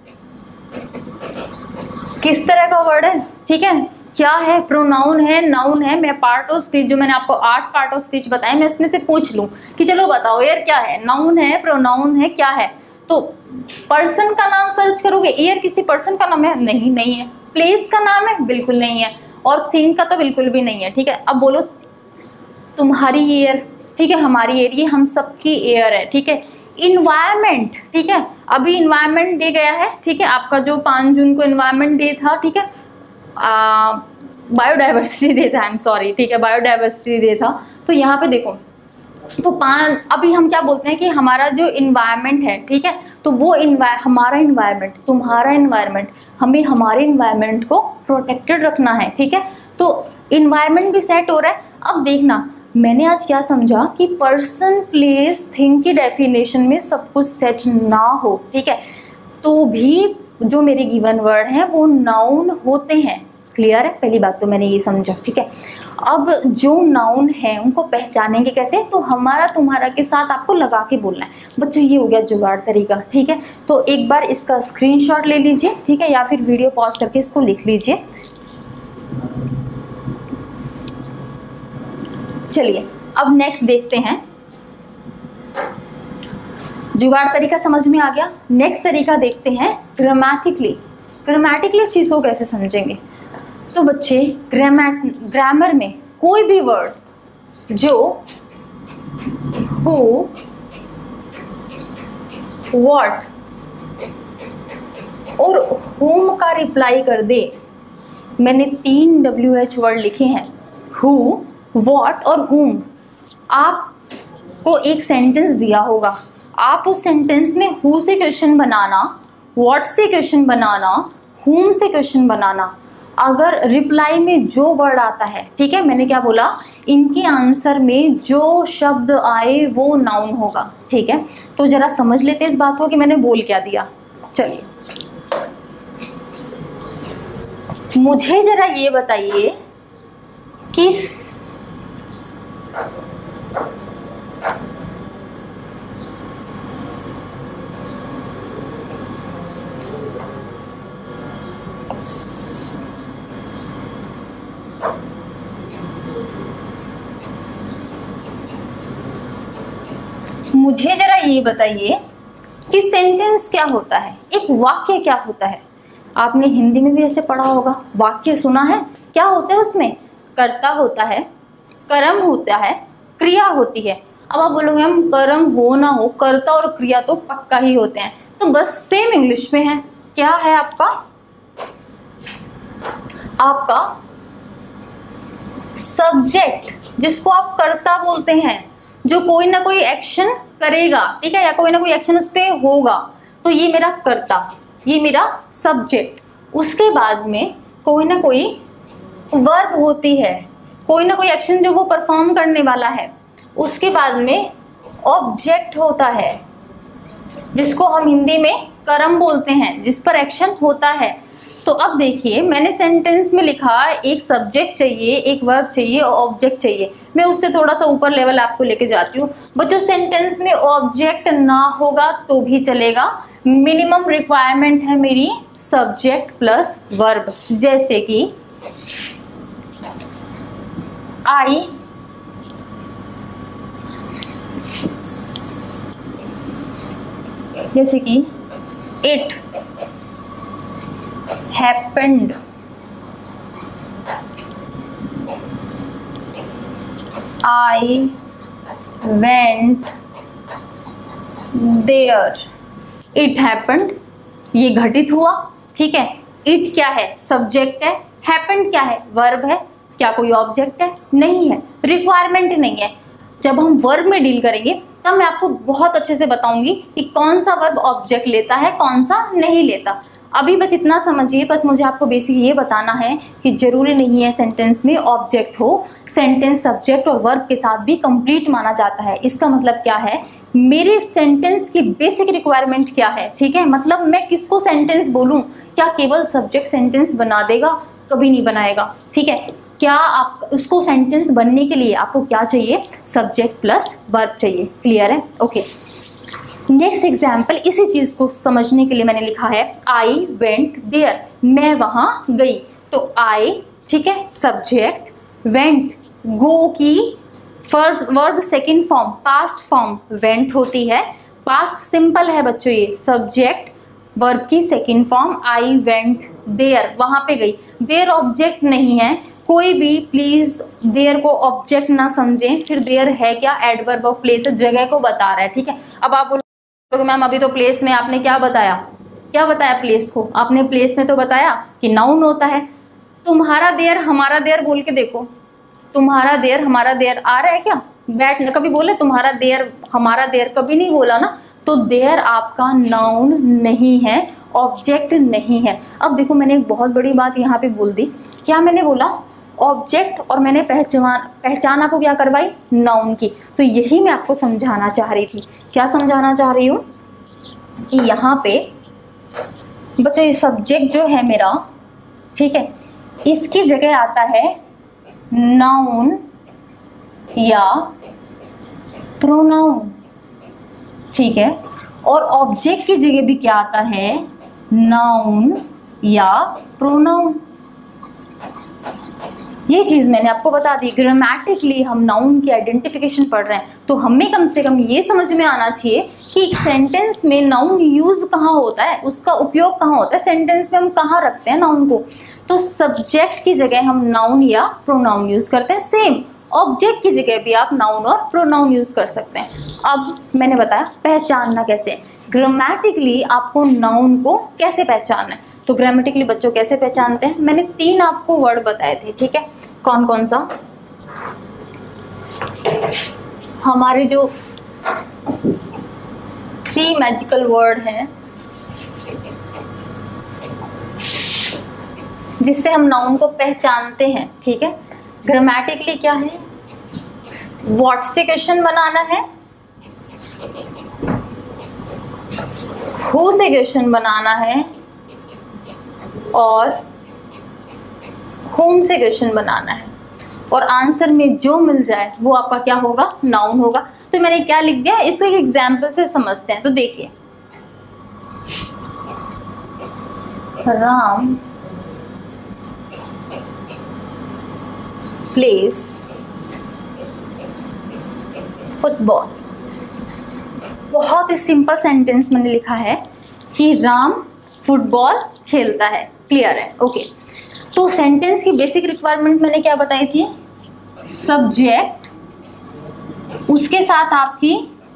किस तरह का वर्ड है? ठीक है, क्या है? प्रोनाउन है, नाउन है। मैं पार्ट ऑफ स्पीच, जो मैंने आपको 8 पार्ट ऑफ स्पीच बताए, मैं उसमें से पूछ लूं कि चलो बताओ एयर क्या है? नाउन है, प्रोनाउन है, क्या है? तो पर्सन का नाम सर्च करोगे, एयर किसी पर्सन का नाम है? नहीं, नहीं है। प्लेस का नाम है? बिल्कुल नहीं है। और थिंग का तो बिल्कुल भी नहीं है, ठीक है। अब बोलो तुम्हारी एयर, ठीक है, हमारी एयर, ये हम सबकी एयर है, ठीक है। इन्वायरमेंट, ठीक है, अभी इन्वायरमेंट डे गया है, ठीक है, आपका जो 5 जून को इन्वायरमेंट डे था, ठीक है, बायोडाइवर्सिटी डे था, आई एम सॉरी, ठीक है, बायोडाइवर्सिटी डे था। तो यहाँ पे देखो, तो अभी हम क्या बोलते हैं कि हमारा जो इन्वायरमेंट है, ठीक है, तो वो हमारा इन्वायरमेंट, तुम्हारा इन्वायरमेंट, हमें हमारे इन्वायरमेंट को प्रोटेक्टेड रखना है, ठीक है। तो इन्वायरमेंट भी सेट हो रहा है। अब देखना, मैंने आज क्या समझा कि पर्सन, प्लेस, थिंग की डेफिनेशन में सब कुछ सेट ना हो, ठीक है, तो भी जो मेरे गिवन वर्ड हैं वो नाउन होते हैं। क्लियर है? पहली बात तो मैंने ये समझा, ठीक है। अब जो नाउन है उनको पहचानेंगे कैसे, तो हमारा तुम्हारा के साथ आपको लगा के बोलना है। बच्चों ये हो गया जुगाड़ तरीका, ठीक है। तो एक बार इसका स्क्रीनशॉट ले लीजिए, ठीक है, या फिर वीडियो पॉज करके इसको लिख लीजिए। चलिए अब नेक्स्ट देखते हैं। जुगाड़ तरीका समझ में आ गया। नेक्स्ट तरीका देखते हैं ग्रामेटिकली। ग्रामेटिकली इस चीज़ को कैसे समझेंगे? तो बच्चे ग्रामर में कोई भी वर्ड जो हु, व्हाट और whom का रिप्लाई कर दे, मैंने 3 WH वर्ड लिखे हैं, हु, व्हाट और whom। आपको एक सेंटेंस दिया होगा, आप उस सेंटेंस में हु से क्वेश्चन बनाना, व्हाट से क्वेश्चन बनाना, whom से क्वेश्चन बनाना। अगर रिप्लाई में जो वर्ड आता है, ठीक है, मैंने क्या बोला, इनके आंसर में जो शब्द आए वो नाउन होगा, ठीक है। तो जरा समझ लेते इस बात को कि मैंने बोल क्या दिया। चलिए मुझे जरा ये बताइए कि मुझे जरा ये बताइए कि सेंटेंस क्या होता है, एक वाक्य क्या होता है। आपने हिंदी में भी ऐसे पढ़ा होगा, वाक्य सुना है, क्या होता है उसमें, कर्ता होता है, कर्म होता है, क्रिया होती है। अब आप बोलोगे हम कर्म हो ना हो, कर्ता और क्रिया तो पक्का ही होते हैं, तो बस सेम इंग्लिश में है। क्या है आपका सब्जेक्ट, जिसको आप कर्ता बोलते हैं, जो कोई ना कोई एक्शन करेगा, ठीक है, या कोई ना कोई एक्शन उस पर होगा, तो ये मेरा कर्ता, ये मेरा सब्जेक्ट। उसके बाद में कोई ना कोई वर्ब होती है, कोई ना कोई एक्शन जो वो परफॉर्म करने वाला है। उसके बाद में ऑब्जेक्ट होता है, जिसको हम हिंदी में कर्म बोलते हैं, जिस पर एक्शन होता है। तो अब देखिए मैंने सेंटेंस में लिखा एक सब्जेक्ट चाहिए, एक वर्ब चाहिए और ऑब्जेक्ट चाहिए। मैं उससे थोड़ा सा ऊपर लेवल आपको लेके जाती हूँ। बच्चों सेंटेंस में ऑब्जेक्ट ना होगा तो भी चलेगा, मिनिमम रिक्वायरमेंट है मेरी सब्जेक्ट प्लस वर्ब। जैसे कि आई जैसे कि it happened, I went there. It happened, ये घटित हुआ, ठीक है। इट क्या है, सब्जेक्ट है। हैपेंड क्या है, वर्ब है। क्या कोई ऑब्जेक्ट है, नहीं है, रिक्वायरमेंट नहीं है। जब हम वर्ब में डील करेंगे तब मैं आपको बहुत अच्छे से बताऊंगी कि कौन सा वर्ब ऑब्जेक्ट लेता है, कौन सा नहीं लेता। अभी बस इतना समझिए, बस मुझे आपको बेसिक ये बताना है कि जरूरी नहीं है सेंटेंस में ऑब्जेक्ट हो, सेंटेंस सब्जेक्ट और वर्ब के साथ भी कंप्लीट माना जाता है। इसका मतलब क्या है, मेरे सेंटेंस की बेसिक रिक्वायरमेंट क्या है, ठीक है। मतलब मैं किसको सेंटेंस बोलूं, क्या केवल सब्जेक्ट सेंटेंस बना देगा, कभी नहीं बनाएगा, ठीक है। क्या आप उसको सेंटेंस बनने के लिए आपको क्या चाहिए, सब्जेक्ट प्लस वर्ब चाहिए। क्लियर है? ओके। नेक्स्ट एग्जाम्पल इसी चीज को समझने के लिए मैंने लिखा है आई वेंट देयर, मैं वहां गई। तो आई, ठीक है, सब्जेक्ट, वेंट गो की verb second form, past form went होती है। पास्ट सिंपल है बच्चों, ये सब्जेक्ट वर्ब की second form, I went there, वहां पे गई। देयर ऑब्जेक्ट नहीं है, कोई भी प्लीज देयर को ऑब्जेक्ट ना समझें। फिर देयर है क्या, एडवर्ब ऑफ प्लेस, जगह को बता रहा है, ठीक है। अब आप बोलोगे मैम अभी तो प्लेस में आपने क्या बताया, क्या बताया प्लेस को, आपने प्लेस में तो बताया कि नाउन होता है। तुम्हारा देयर हमारा देयर बोल के देखो, तुम्हारा देयर हमारा देयर आ रहा है क्या, बैठ कभी बोले तुम्हारा देयर हमारा देयर, कभी नहीं बोला ना। तो देयर आपका नाउन नहीं है, ऑब्जेक्ट नहीं है। अब देखो मैंने एक बहुत बड़ी बात यहाँ पे बोल दी। क्या मैंने बोला, ऑब्जेक्ट, और मैंने पहचान आपको क्या करवाई, नाउन की। तो यही मैं आपको समझाना चाह रही थी। क्या समझाना चाह रही हूँ कि यहाँ पे बच्चों ये सब्जेक्ट जो है मेरा, ठीक है, इसकी जगह आता है नाउन या प्रोनाउन, ठीक है। और ऑब्जेक्ट की जगह भी क्या आता है, नाउन या प्रोनाउन। ये चीज मैंने आपको बता दी। ग्रामेटिकली हम नाउन की आइडेंटिफिकेशन पढ़ रहे हैं तो हमें कम से कम ये समझ में आना चाहिए कि एक सेंटेंस में नाउन यूज कहाँ होता है, उसका उपयोग कहाँ होता है, सेंटेंस में हम कहाँ रखते हैं नाउन को। तो सब्जेक्ट की जगह हम नाउन या प्रोनाउन यूज करते हैं। सेम ऑब्जेक्ट की जगह भी आप नाउन और प्रोनाउन यूज कर सकते हैं। अब मैंने बताया पहचानना कैसे, ग्रामेटिकली आपको नाउन को कैसे पहचानना है। तो ग्रामेटिकली बच्चों कैसे पहचानते हैं, मैंने 3 आपको वर्ड बताए थे, ठीक है। कौन कौन सा, हमारे जो 3 मैजिकल वर्ड हैं जिससे हम नाउन को पहचानते हैं, ठीक है। ग्रामेटिकली क्या है, व्हाट से क्वेश्चन बनाना है, हु से क्वेश्चन बनाना है और होम से क्वेश्चन बनाना है, और आंसर में जो मिल जाए वो आपका क्या होगा, नाउन होगा। तो मैंने क्या लिख दिया, इसको एक एग्जाम्पल से समझते हैं। तो देखिए, राम प्लेस फुटबॉल। बहुत ही सिंपल सेंटेंस मैंने लिखा है कि राम फुटबॉल खेलता है, क्लियर है, ओके। तो सेंटेंस की बेसिक रिक्वायरमेंट मैंने क्या बताई थी, सब्जेक्ट, उसके साथ आपकी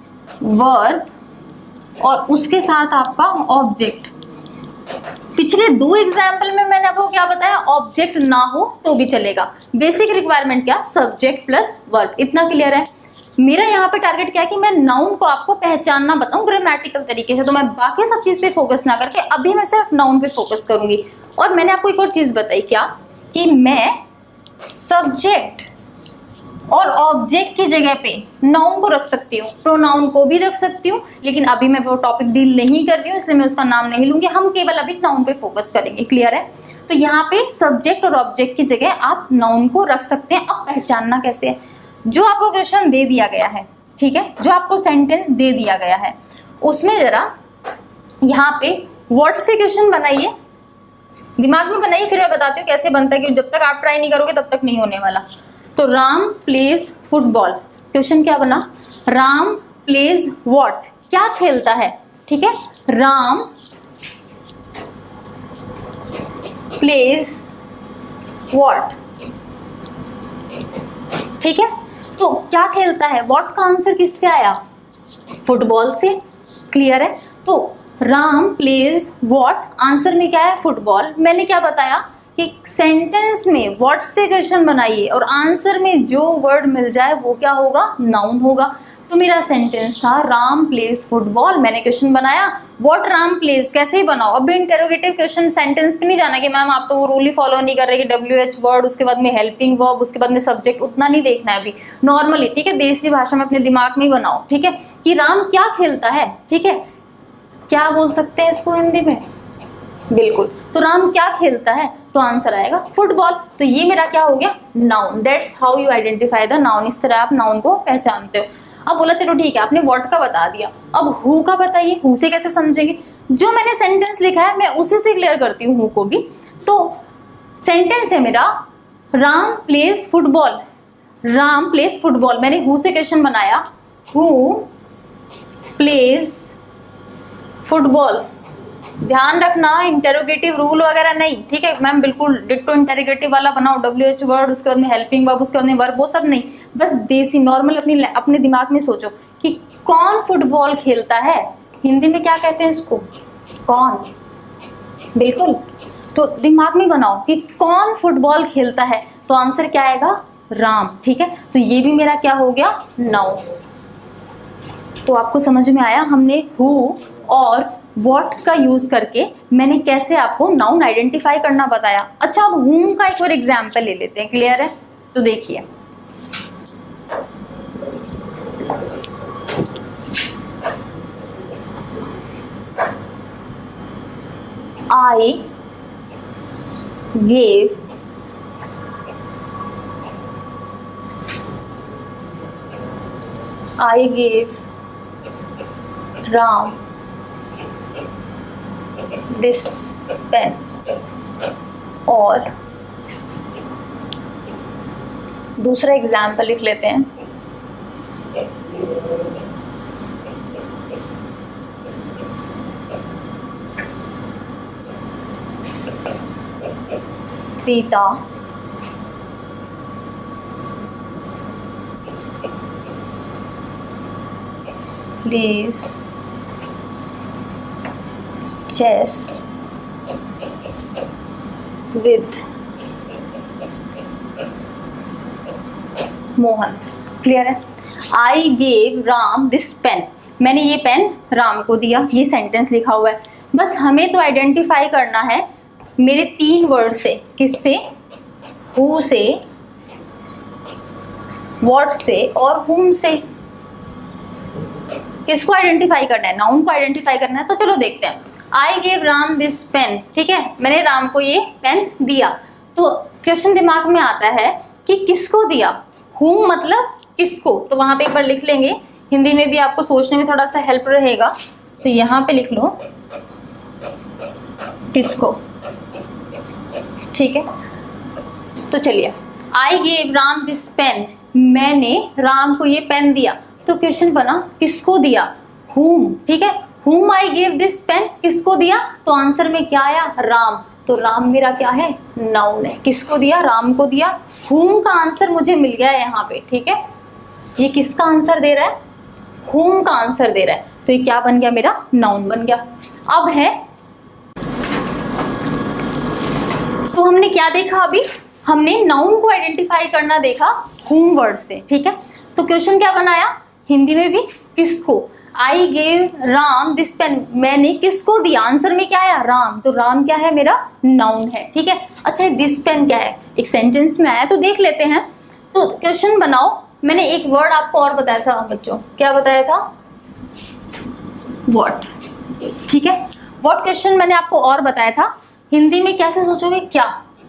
वर्ब और उसके साथ आपका ऑब्जेक्ट। पिछले 2 एग्जाम्पल में मैंने आपको क्या बताया, ऑब्जेक्ट ना हो तो भी चलेगा। बेसिक रिक्वायरमेंट क्या, सब्जेक्ट प्लस वर्ब, इतना क्लियर है। मेरा यहाँ पे टारगेट क्या है कि मैं नाउन को आपको पहचानना बताऊं ग्रामेटिकल तरीके से, तो मैं बाकी सब चीज पे फोकस ना करके अभी मैं सिर्फ नाउन पे फोकस करूंगी। और मैंने आपको एक और चीज बताई, क्या कि मैं सब्जेक्ट और ऑब्जेक्ट की जगह पे नाउन को रख सकती हूँ, प्रोनाउन को भी रख सकती हूँ, लेकिन अभी मैं वो टॉपिक डील नहीं कर रही हूँ इसलिए मैं उसका नाम नहीं लूंगी। हम केवल अभी नाउन पे फोकस करेंगे, क्लियर है। तो यहाँ पे सब्जेक्ट और ऑब्जेक्ट की जगह आप नाउन को रख सकते हैं। अब पहचानना कैसे है, जो आपको क्वेश्चन दे दिया गया है, ठीक है, जो आपको सेंटेंस दे दिया गया है उसमें जरा यहाँ पे व्हाट से क्वेश्चन बनाइए, दिमाग में बनाइए, फिर मैं बताती हूँ कैसे बनता है, क्योंकि जब तक आप ट्राई नहीं करोगे तब तक नहीं होने वाला। तो राम प्लेज फुटबॉल, क्वेश्चन क्या बना, राम प्लेज व्हाट, क्या खेलता है, ठीक है, राम प्लेज व्हाट, ठीक है। तो क्या खेलता है, व्हाट का आंसर किससे आया, फुटबॉल से, क्लियर है। तो राम प्लेज व्हाट, आंसर में क्या है, फुटबॉल। मैंने क्या बताया कि सेंटेंस में व्हाट से क्वेश्चन बनाइए और आंसर में जो वर्ड मिल जाए वो क्या होगा, नाउन होगा। तो मेरा सेंटेंस था राम प्लेज फुटबॉल, मैंने क्वेश्चन बनाया व्हाट राम प्लेज, कैसे ही बनाओ। अभी इंटेरोगेटिव क्वेश्चन सेंटेंस पे नहीं जाना कि मैम आप तो वो रूल ही फॉलो नहीं कर रहे कि WH वर्ड, उसके बाद में हेल्पिंग वर्ब, उसके बाद में सब्जेक्ट, उतना नहीं देखना है अभी, नॉर्मली, ठीक है, देसी भाषा में अपने दिमाग में ही बनाओ, ठीक है, कि राम क्या खेलता है, ठीक है, क्या बोल सकते हैं इसको हिंदी में, बिल्कुल। तो राम क्या खेलता है, तो आंसर आएगा फुटबॉल। तो ये मेरा क्या हो गया, noun. That's how you identify the noun, इस तरह आप नाउन को पहचानते हो। अब बोला चलो ठीक है, आपने व्हाट का बता दिया, अब हु का बताइए, हु से कैसे समझेंगे। जो मैंने सेंटेंस लिखा है मैं उसी से क्लियर करती हूँ हु को भी। तो सेंटेंस है मेरा Ram plays football, Ram plays football, मैंने हु से क्वेश्चन बनाया, हु प्लेज फुटबॉल। ध्यान रखना इंटेरोगेटिव रूल वगैरह नहीं, ठीक है मैम, बिल्कुल डिट्टो इंटेरोगेटिव वाला बनाओ, WH वर्ड, उसके बाद में हेल्पिंग वर्ब, उसके बाद में वर्ब, वो सब नहीं, बस देसी नॉर्मल अपने दिमाग में सोचो कि कौन फुटबॉल खेलता है, हिंदी में क्या कहते हैं इसको, कौन, बिल्कुल। तो दिमाग में बनाओ कि कौन फुटबॉल खेलता है, तो आंसर क्या आएगा, राम, ठीक है। तो ये भी मेरा क्या हो गया, नाउन। तो आपको समझ में आया हमने हु और व्हाट का यूज करके मैंने कैसे आपको नाउन आइडेंटिफाई करना बताया। अच्छा, अब whom का एक और एग्जाम्पल ले लेते हैं, क्लियर है। तो देखिए, I gave I gave Ram this pen, और दूसरा एग्जाम्पल लिख लेते हैं। Sita plays chess with Mohan. Clear है? I gave Ram this pen, मैंने ये पेन राम को दिया, ये सेंटेंस लिखा हुआ है। बस हमें तो आइडेंटिफाई करना है मेरे 3 वर्ड से, किससे? हु से, व्हाट से और हुम से। किसको आइडेंटिफाई करना है? नाउन को आइडेंटिफाई करना है। तो चलो देखते हैं। I gave Ram this pen, ठीक है, मैंने राम को ये पेन दिया। तो क्वेश्चन दिमाग में आता है कि किसको दिया? हुम मतलब किसको, तो वहां पे एक बार लिख लेंगे। हिंदी में भी आपको सोचने में थोड़ा सा हेल्प रहेगा, तो यहाँ पे लिख लो किसको, ठीक है। तो चलिए, I gave Ram this pen, मैंने राम को ये पेन दिया। तो क्वेश्चन बना किसको दिया? हुम, ठीक है। हुम आई गेव दिस पेन, किसको दिया? तो आंसर में क्या आया? राम। तो राम मेरा क्या है? नाउन है। किसको दिया? राम को दिया। हुम का आंसर मुझे मिल गया यहाँ पे, ठीक है। ये किसका आंसर दे रहा है? हुम का आंसर दे रहा है। तो ये क्या बन गया? मेरा नाउन बन गया। अब है, तो हमने क्या देखा अभी? हमने नाउन को आइडेंटिफाई करना देखा हुम वर्ड से, ठीक है। तो क्वेश्चन क्या बनाया हिंदी में भी? किसको? I gave Ram this pen, मैंने किसको दिया? आंसर में क्या आया? राम। तो राम क्या है? मेरा नाउन है, ठीक है। अच्छा, दिस पेन क्या है? एक सेंटेंस में आया, तो देख लेते हैं। तो क्वेश्चन बनाओ। मैंने एक वर्ड आपको और बताया था बच्चों, क्या बताया था? व्हाट, ठीक है। व्हाट क्वेश्चन मैंने आपको और बताया था। हिंदी में कैसे सोचोगे? क्या?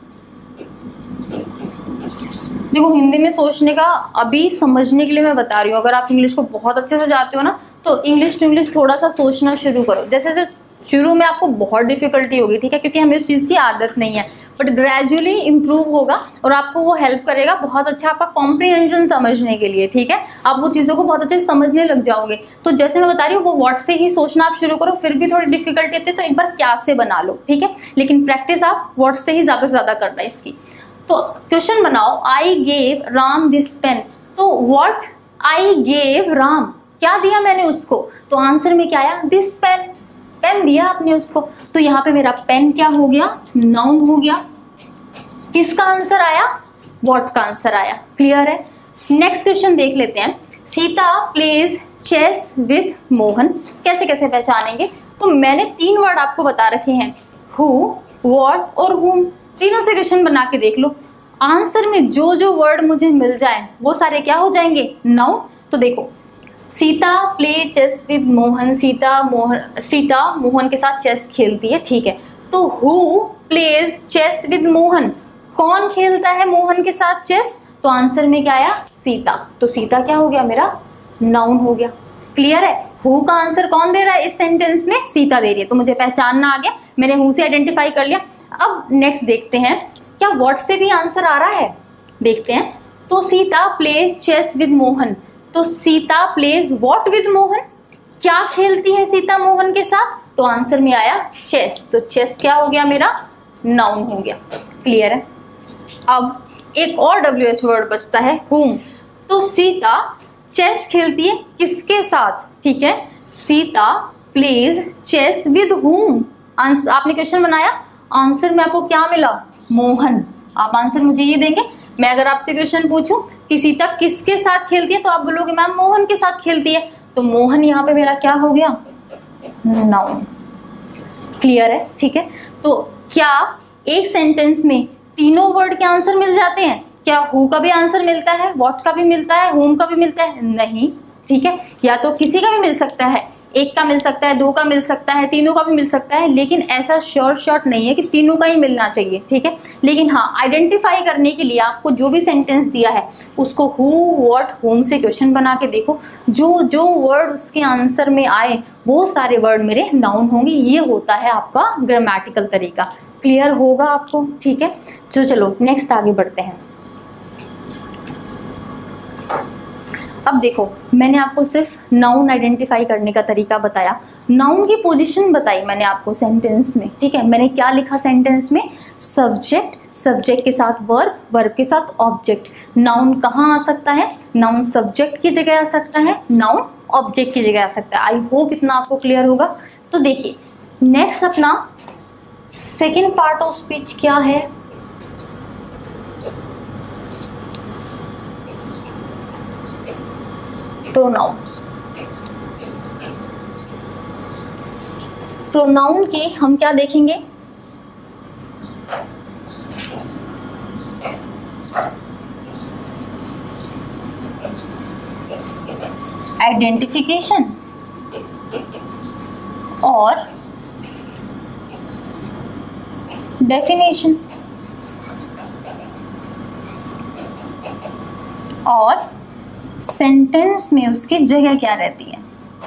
देखो, हिंदी में सोचने का अभी समझने के लिए मैं बता रही हूँ। अगर आप इंग्लिश को बहुत अच्छे से जाते हो ना, तो इंग्लिश टू इंग्लिश थोड़ा सा सोचना शुरू करो। जैसे जैसे शुरू में आपको बहुत डिफिकल्टी होगी, ठीक है, क्योंकि हमें उस चीज़ की आदत नहीं है, बट ग्रेजुअली इम्प्रूव होगा और आपको वो हेल्प करेगा बहुत अच्छा आपका कॉम्प्रिहेंशन समझने के लिए, ठीक है। आप वो चीज़ों को बहुत अच्छे से समझने लग जाओगे। तो जैसे मैं बता रही हूँ, वो व्हाट से ही सोचना आप शुरू करो। फिर भी थोड़ी डिफिकल्टी आती है तो एक बार क्या से बना लो, ठीक है। लेकिन प्रैक्टिस आप व्हाट से ही ज़्यादा से ज़्यादा करना है इसकी। तो क्वेश्चन बनाओ, I gave Ram this pen. तो व्हाट आई गेव राम, क्या दिया मैंने उसको? तो आंसर में क्या आया? दिस पेन, पेन दिया आपने उसको। तो यहाँ पे मेरा पेन क्या हो गया? नाउन हो गया। किसका आंसर आया? व्हाट का आंसर आया। क्लियर है? नेक्स्ट क्वेश्चन देख लेते हैं। Sita plays chess with Mohan, कैसे कैसे पहचानेंगे? तो मैंने 3 वर्ड आपको बता रखे हैं, हु, व्हाट और हुम। तीनों से क्वेश्चन बना के देख लो। आंसर में जो जो वर्ड मुझे मिल जाए वो सारे क्या हो जाएंगे? नाउन। तो देखो, Sita play chess with Mohan, Sita Mohan के साथ चेस खेलती है, ठीक है। तो who plays chess with Mohan, कौन खेलता है मोहन के साथ चेस? तो आंसर में क्या आया? सीता। तो सीता क्या हो गया? मेरा नाउन हो गया। क्लियर है? हु का आंसर कौन दे रहा है इस सेंटेंस में? सीता दे रही है। तो मुझे पहचानना आ गया, मैंने हु से आइडेंटिफाई कर लिया। अब नेक्स्ट देखते हैं, क्या व्हाट से भी आंसर आ रहा है? देखते हैं। तो Sita plays chess with Mohan, तो Sita plays what with Mohan, क्या खेलती है सीता मोहन के साथ? तो आंसर में आया चेस। तो चेस क्या हो गया? मेरा नाउन हो गया। क्लियर है? अब एक और WH वर्ड बचता है, हुम। तो सीता चेस खेलती है किसके साथ? ठीक है, Sita plays chess with whom. आपने क्वेश्चन बनाया, आंसर में आपको क्या मिला? मोहन। आप आंसर मुझे ये देंगे। मैं अगर आपसे क्वेश्चन पूछूं कि सीता किसके साथ खेलती है, तो आप बोलोगे मैम मोहन के साथ खेलती है। तो मोहन यहाँ पे मेरा क्या हो गया? नाउन। क्लियर है? ठीक है। तो क्या एक सेंटेंस में तीनों वर्ड के आंसर मिल जाते हैं? क्या हु का भी आंसर मिलता है, व्हाट का भी मिलता है, हुम का भी मिलता है? नहीं। ठीक है, या तो किसी का भी मिल सकता है, एक का मिल सकता है, दो का मिल सकता है, तीनों का भी मिल सकता है, लेकिन ऐसा शॉर्ट नहीं है कि तीनों का ही मिलना चाहिए, ठीक है। लेकिन हाँ, आइडेंटिफाई करने के लिए आपको जो भी सेंटेंस दिया है उसको हु, व्हाट, होम से क्वेश्चन बना के देखो, जो जो वर्ड उसके आंसर में आए वो सारे वर्ड मेरे नाउन होंगे। ये होता है आपका ग्रामेटिकल तरीका। क्लियर होगा आपको, ठीक है। तो चलो नेक्स्ट आगे बढ़ते हैं। अब देखो, मैंने आपको सिर्फ नाउन आइडेंटिफाई करने का तरीका बताया, नाउन की पोजीशन बताई मैंने आपको सेंटेंस में, ठीक है। मैंने क्या लिखा सेंटेंस में, सब्जेक्ट, सब्जेक्ट के साथ वर्ब, वर्ब के साथ ऑब्जेक्ट। नाउन कहाँ आ सकता है, नाउन सब्जेक्ट की जगह आ सकता है, नाउन ऑब्जेक्ट की जगह आ सकता है। आई होप इतना आपको क्लियर होगा। तो देखिए नेक्स्ट अपना सेकेंड पार्ट ऑफ स्पीच क्या है, प्रोनाउन। प्रोनाउन की हम क्या देखेंगे, आइडेंटिफिकेशन और डेफिनेशन और सेंटेंस में उसकी जगह क्या रहती है,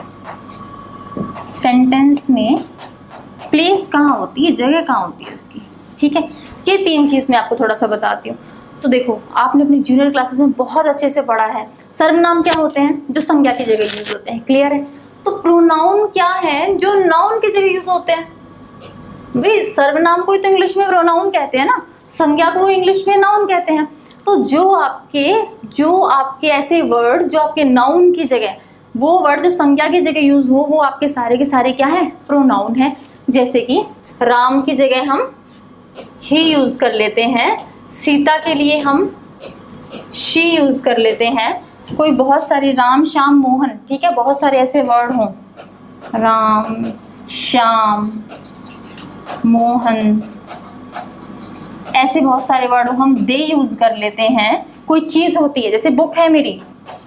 सेंटेंस में प्लेस कहाँ होती है, जगह कहाँ होती है उसकी, ठीक है। ये तीन चीज़ मैं आपको थोड़ा सा बताती हूँ। तो देखो, आपने अपनी जूनियर क्लासेस में बहुत अच्छे से पढ़ा है, सर्वनाम क्या होते हैं, जो संज्ञा की जगह यूज होते हैं, क्लियर है। तो प्रोनाउन क्या है, जो नाउन की जगह यूज होते हैं। भाई सर्वनाम को ही तो इंग्लिश में प्रोनाउन कहते हैं ना, संज्ञा को इंग्लिश में नाउन कहते हैं। तो जो आपके ऐसे वर्ड जो आपके नाउन की जगह, वो वर्ड जो संज्ञा की जगह यूज हो, वो आपके सारे के सारे क्या है, प्रोनाउन है। जैसे कि राम की जगह हम ही यूज कर लेते हैं, सीता के लिए हम शी यूज कर लेते हैं। कोई बहुत सारे राम, श्याम, मोहन, ठीक है, बहुत सारे ऐसे वर्ड हों, राम, श्याम, मोहन, ऐसे बहुत सारे वर्ड हम दे यूज कर लेते हैं। कोई चीज होती है, जैसे बुक है मेरी,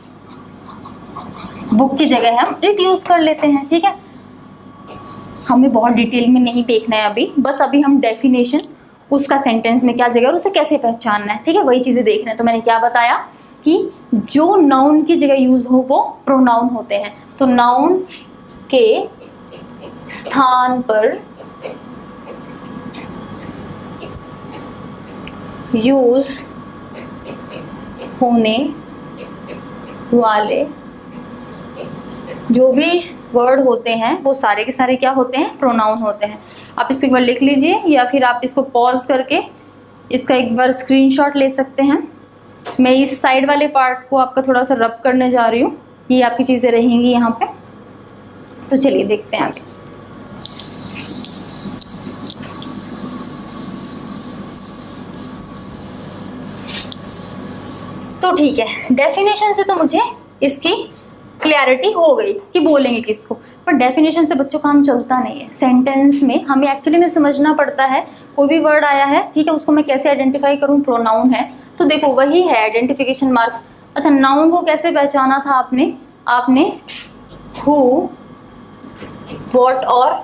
बुक की जगह हम इट यूज कर लेते हैं, ठीक है। हमें बहुत डिटेल में नहीं देखना है अभी, बस अभी हम डेफिनेशन, उसका सेंटेंस में क्या जगह और उसे कैसे पहचानना है, ठीक है, वही चीजें देखना है। तो मैंने क्या बताया कि जो नाउन की जगह यूज हो वो प्रोनाउन होते हैं। तो नाउन के स्थान पर यूज होने वाले जो भी वर्ड होते हैं वो सारे के सारे क्या होते हैं, प्रोनाउन होते हैं। आप इसको एक बार लिख लीजिए, या फिर आप इसको पॉज करके इसका एक बार स्क्रीनशॉट ले सकते हैं। मैं इस साइड वाले पार्ट को आपका थोड़ा सा रब करने जा रही हूँ, ये आपकी चीज़ें रहेंगी यहाँ पे। तो चलिए देखते हैं आगे। तो ठीक है, डेफिनेशन से तो मुझे इसकी क्लैरिटी हो गई कि बोलेंगे किसको, पर डेफिनेशन से बच्चों काम चलता नहीं है। सेंटेंस में हमें एक्चुअली में समझना पड़ता है, कोई भी वर्ड आया है, ठीक है, उसको मैं कैसे आइडेंटिफाई करूँ, प्रोनाउन है। तो देखो वही है आइडेंटिफिकेशन मार्क। अच्छा, नाउन को कैसे पहचाना था आपने हु, व्हाट और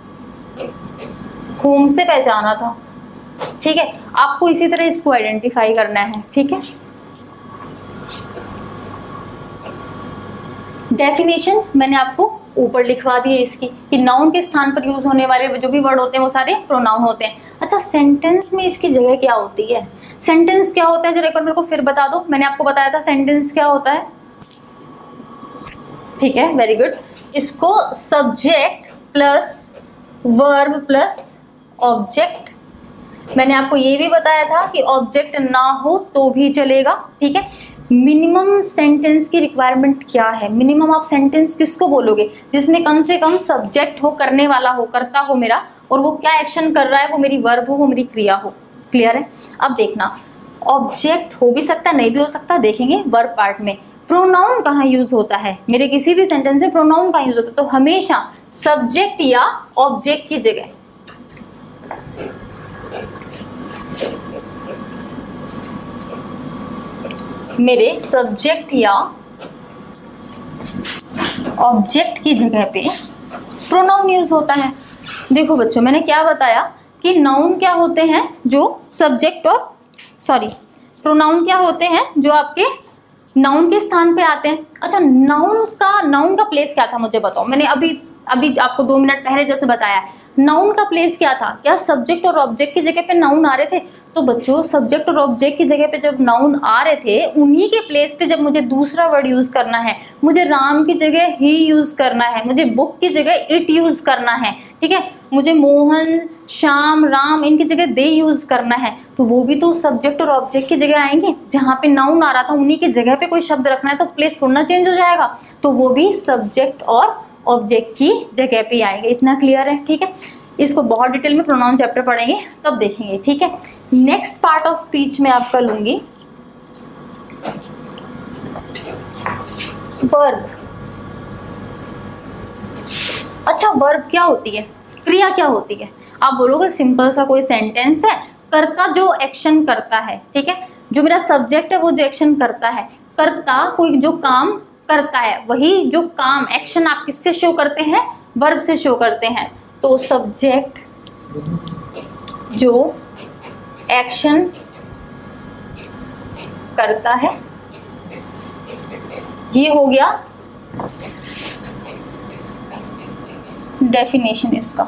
whom से पहचाना था, ठीक है। आपको इसी तरह इसको आइडेंटिफाई करना है, ठीक है। डेफिनेशन मैंने आपको ऊपर लिखवा दी है इसकी, कि नाउन के स्थान पर यूज होने वाले जो भी वर्ड होते हैं वो सारे प्रोनाउन होते हैं। अच्छा, सेंटेंस में इसकी जगह क्या होती है, सेंटेंस क्या होता है, जरा एक बार मेरे को फिर बता दो। मैंने आपको बताया था सेंटेंस क्या होता है, ठीक है, वेरी गुड। इसको subject plus verb plus object, मैंने आपको ये भी बताया था कि ऑब्जेक्ट ना हो तो भी चलेगा, ठीक है। मिनिमम सेंटेंस की रिक्वायरमेंट क्या है, मिनिमम आप सेंटेंस किसको बोलोगे, जिसमें कम से कम सब्जेक्ट हो, करने वाला हो, कर्ता हो मेरा, और वो क्या एक्शन कर रहा है, वो मेरी वर्ब हो, वो मेरी क्रिया हो। क्लियर है। अब देखना, ऑब्जेक्ट हो भी सकता, नहीं भी हो सकता, देखेंगे वर्ब पार्ट में। प्रोनाउन कहाँ यूज होता है, मेरे किसी भी सेंटेंस में प्रोनाउन कहाँ यूज होता है, तो हमेशा सब्जेक्ट या ऑब्जेक्ट की जगह। मेरे सब्जेक्ट या ऑब्जेक्ट की जगह पे प्रोनाउन यूज होता है। देखो बच्चों, मैंने क्या बताया कि नाउन क्या होते हैं जो सब्जेक्ट और प्रोनाउन क्या होते हैं जो आपके नाउन के स्थान पे आते हैं। अच्छा, नाउन का प्लेस क्या था मुझे बताओ। मैंने अभी आपको 2 मिनट पहले जैसे बताया, नाउन का प्लेस क्या था? क्या सब्जेक्ट और ऑब्जेक्ट की जगह पे नाउन आ रहे थे? तो बच्चों, सब्जेक्ट और ऑब्जेक्ट की जगह पे जब नाउन आ रहे थे, उन्हीं के प्लेस पे जब मुझे दूसरा वर्ड यूज करना है, मुझे राम की जगह ही यूज करना है, मुझे बुक की जगह इट यूज करना है, ठीक है, मुझे मोहन, श्याम, राम इनकी जगह दे यूज करना है, तो वो भी तो सब्जेक्ट और ऑब्जेक्ट की जगह आएंगे। जहाँ पे नाउन आ रहा था उन्हीं की जगह पे कोई शब्द रखना है तो प्लेस थोड़ा ना चेंज हो जाएगा, तो वो भी सब्जेक्ट और ऑब्जेक्ट की जगह पे आएंगे। इतना क्लियर है? ठीक है, इसको बहुत डिटेल में प्रोनाउन चैप्टर पढ़ेंगे तब देखेंगे। ठीक है, नेक्स्ट पार्ट ऑफ स्पीच में आपका लूंगी वर्ब। अच्छा, वर्ब क्या होती है? क्रिया क्या होती है? आप बोलोगे सिंपल सा कोई सेंटेंस है, कर्ता जो एक्शन करता है, ठीक है, जो मेरा सब्जेक्ट है वो जो एक्शन करता है, कर्ता कोई जो काम करता है, वही जो काम एक्शन आप किससे शो करते हैं? वर्ब से शो करते हैं। तो सब्जेक्ट जो एक्शन करता है, ये हो गया डेफिनेशन इसका।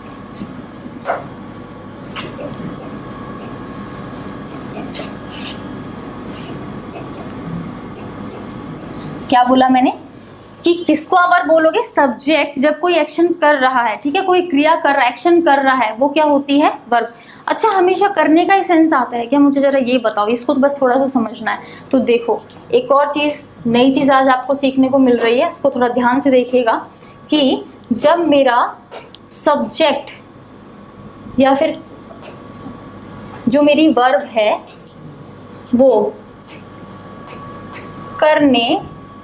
क्या बोला मैंने कि किसको आप बार बोलोगे? सब्जेक्ट जब कोई एक्शन कर रहा है, ठीक है, कोई क्रिया कर रहा है, एक्शन कर रहा है, वो क्या होती है? वर्ब। अच्छा, हमेशा करने का ही सेंस आता है क्या? मुझे जरा ये बताओ, इसको तो बस थोड़ा सा समझना है। तो देखो, एक और चीज, नई चीज आज आपको सीखने को मिल रही है, इसको थोड़ा ध्यान से देखिएगा कि जब मेरा सब्जेक्ट या फिर जो मेरी वर्ब है वो करने,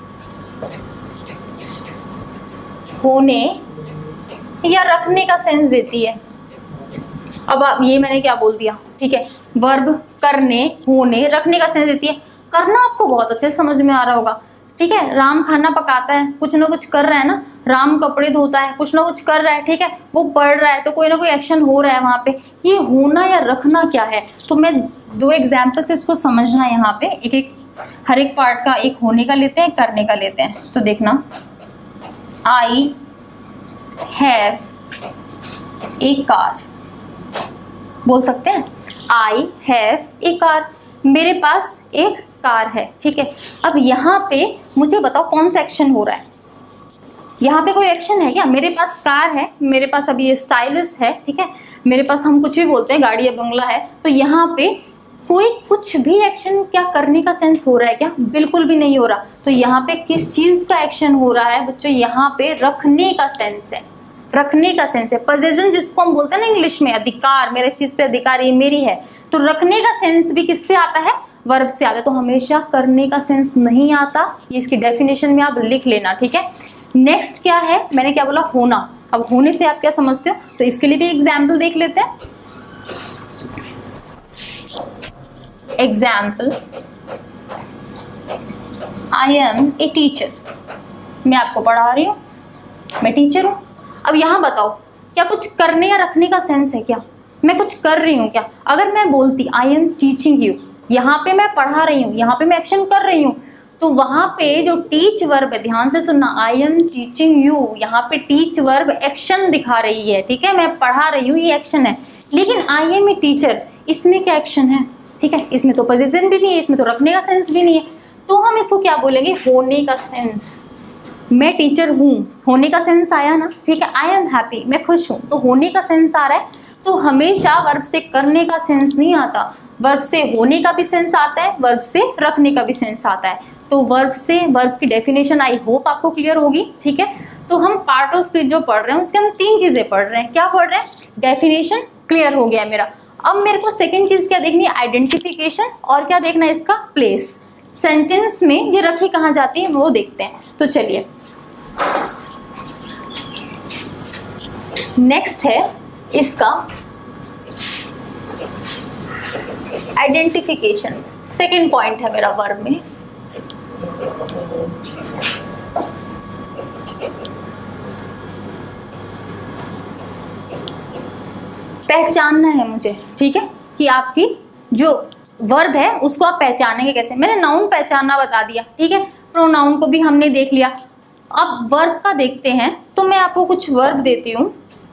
होने या रखने का सेंस देती है। अब आप ये मैंने क्या बोल दिया? ठीक है, वर्ब करने, होने, रखने का सेंस देती है। करना आपको बहुत अच्छे से समझ में आ रहा होगा, ठीक है। राम खाना पकाता है, कुछ ना कुछ कर रहा है ना। राम कपड़े धोता है, कुछ ना कुछ कर रहा है, ठीक है। वो पढ़ रहा है तो कोई ना कोई एक्शन हो रहा है वहां पे। ये होना या रखना क्या है? तो मैं 2 एग्जाम्पल से इसको समझना। यहाँ पे एक एक हर एक पार्ट का, एक होने का लेते हैं, करने का लेते हैं। तो देखना, आई हैव ए कार, बोल सकते हैं आई हैव ए कार, मेरे पास एक कार है, ठीक है। अब यहाँ पे मुझे बताओ कौन सा एक्शन हो रहा है? यहाँ पे कोई एक्शन है क्या? मेरे पास कार है, मेरे पास अभी ये स्टाइलिश है, ठीक है, मेरे पास हम कुछ भी बोलते हैं, गाड़ी या बंगला है। तो यहाँ पे कोई कुछ भी एक्शन क्या करने का सेंस हो रहा है क्या? बिल्कुल भी नहीं हो रहा। तो यहाँ पे किस चीज का एक्शन हो रहा है बच्चों? यहाँ पे रखने का सेंस है, रखने का सेंस है। पोजेशन जिसको हम बोलते हैं ना इंग्लिश में, अधिकार, मेरे इस चीज पे अधिकार, ये मेरी है। तो रखने का सेंस भी किससे आता है? वर्ब से आता है। तो हमेशा करने का सेंस नहीं आता, इसकी डेफिनेशन में आप लिख लेना, ठीक है। नेक्स्ट क्या है? मैंने क्या बोला? होना। अब होने से आप क्या समझते हो? तो इसके लिए भी एग्जाम्पल देख लेते हैं। Example, I am a teacher, मैं आपको पढ़ा रही हूँ, मैं टीचर हूँ। अब यहाँ बताओ, क्या कुछ करने या रखने का सेंस है क्या? मैं कुछ कर रही हूँ क्या? अगर मैं बोलती आई एम टीचिंग यू, यहाँ पे मैं पढ़ा रही हूँ, यहाँ पे मैं एक्शन कर रही हूँ, तो वहां पे जो टीच वर्ब है, ध्यान से सुनना, आई एम टीचिंग यू, यहाँ पे टीच वर्ब एक्शन दिखा रही है, ठीक है, मैं पढ़ा रही हूँ, ये एक्शन है। लेकिन आई एम ए टीचर, इसमें क्या एक्शन है? ठीक है, इसमें तो पोजीशन भी नहीं है, इसमें तो रखने का सेंस भी नहीं है। तो हम इसको क्या बोलेंगे? होने का सेंस। मैं टीचर हूँ, होने का सेंस आया ना, ठीक है। आई एम हैप्पी, मैं खुश हूँ, तो होने का सेंस आ रहा है। तो हमेशा वर्ब से करने का सेंस नहीं आता, वर्ब से होने का भी सेंस आता है, वर्ब से रखने का भी सेंस आता है। तो वर्ब से, वर्ब की डेफिनेशन आई होप आपको क्लियर होगी, ठीक है। तो हम पार्ट ऑफ स्पीच जो पढ़ रहे हैं उसके हम 3 चीजें पढ़ रहे हैं। क्या पढ़ रहे हैं? डेफिनेशन क्लियर हो गया मेरा। अब मेरे को सेकंड चीज क्या देखनी है? आइडेंटिफिकेशन। और क्या देखना है? इसका प्लेस। सेंटेंस में ये रखी कहाँ जाती है वो देखते हैं। तो चलिए, नेक्स्ट है इसका आइडेंटिफिकेशन। सेकंड पॉइंट है मेरा वर्ब में। पहचानना है मुझे, ठीक है, कि आपकी जो वर्ब है उसको आप पहचानेंगे कैसे। मैंने नाउन पहचानना बता दिया, ठीक है, प्रोनाउन को भी हमने देख लिया। अब वर्ब का देखते हैं, तो मैं आपको कुछ वर्ब देती हूँ।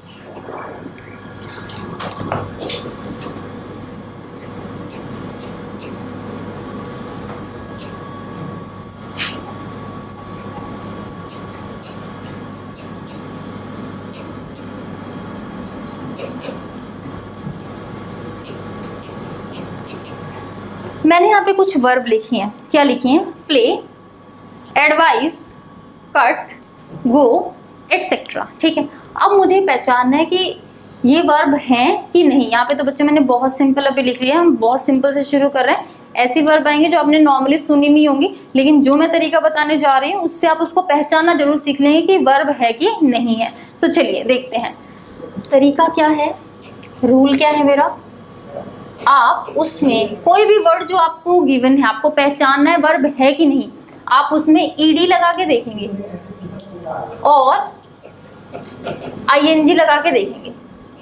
मैंने यहाँ पे कुछ वर्ब लिखी हैं। क्या लिखी हैं? Play, advice, cut, go, etcetera, ठीक है। अब मुझे पहचानना है कि ये वर्ब हैं कि नहीं। यहाँ पे तो बच्चों मैंने बहुत सिंपल अभी लिख लिया, हम बहुत सिंपल से शुरू कर रहे हैं। ऐसी वर्ब आएंगे जो आपने नॉर्मली सुनी नहीं होंगी, लेकिन जो मैं तरीका बताने जा रही हूँ उससे आप उसको पहचानना जरूर सीख लेंगे कि वर्ब है कि नहीं है। तो चलिए देखते हैं तरीका क्या है, रूल क्या है मेरा। आप उसमें कोई भी वर्ड जो आपको गिवन है, आपको पहचानना है वर्ब है कि नहीं, आप उसमें ईडी लगा के देखेंगे और आईएनजी लगा के देखेंगे।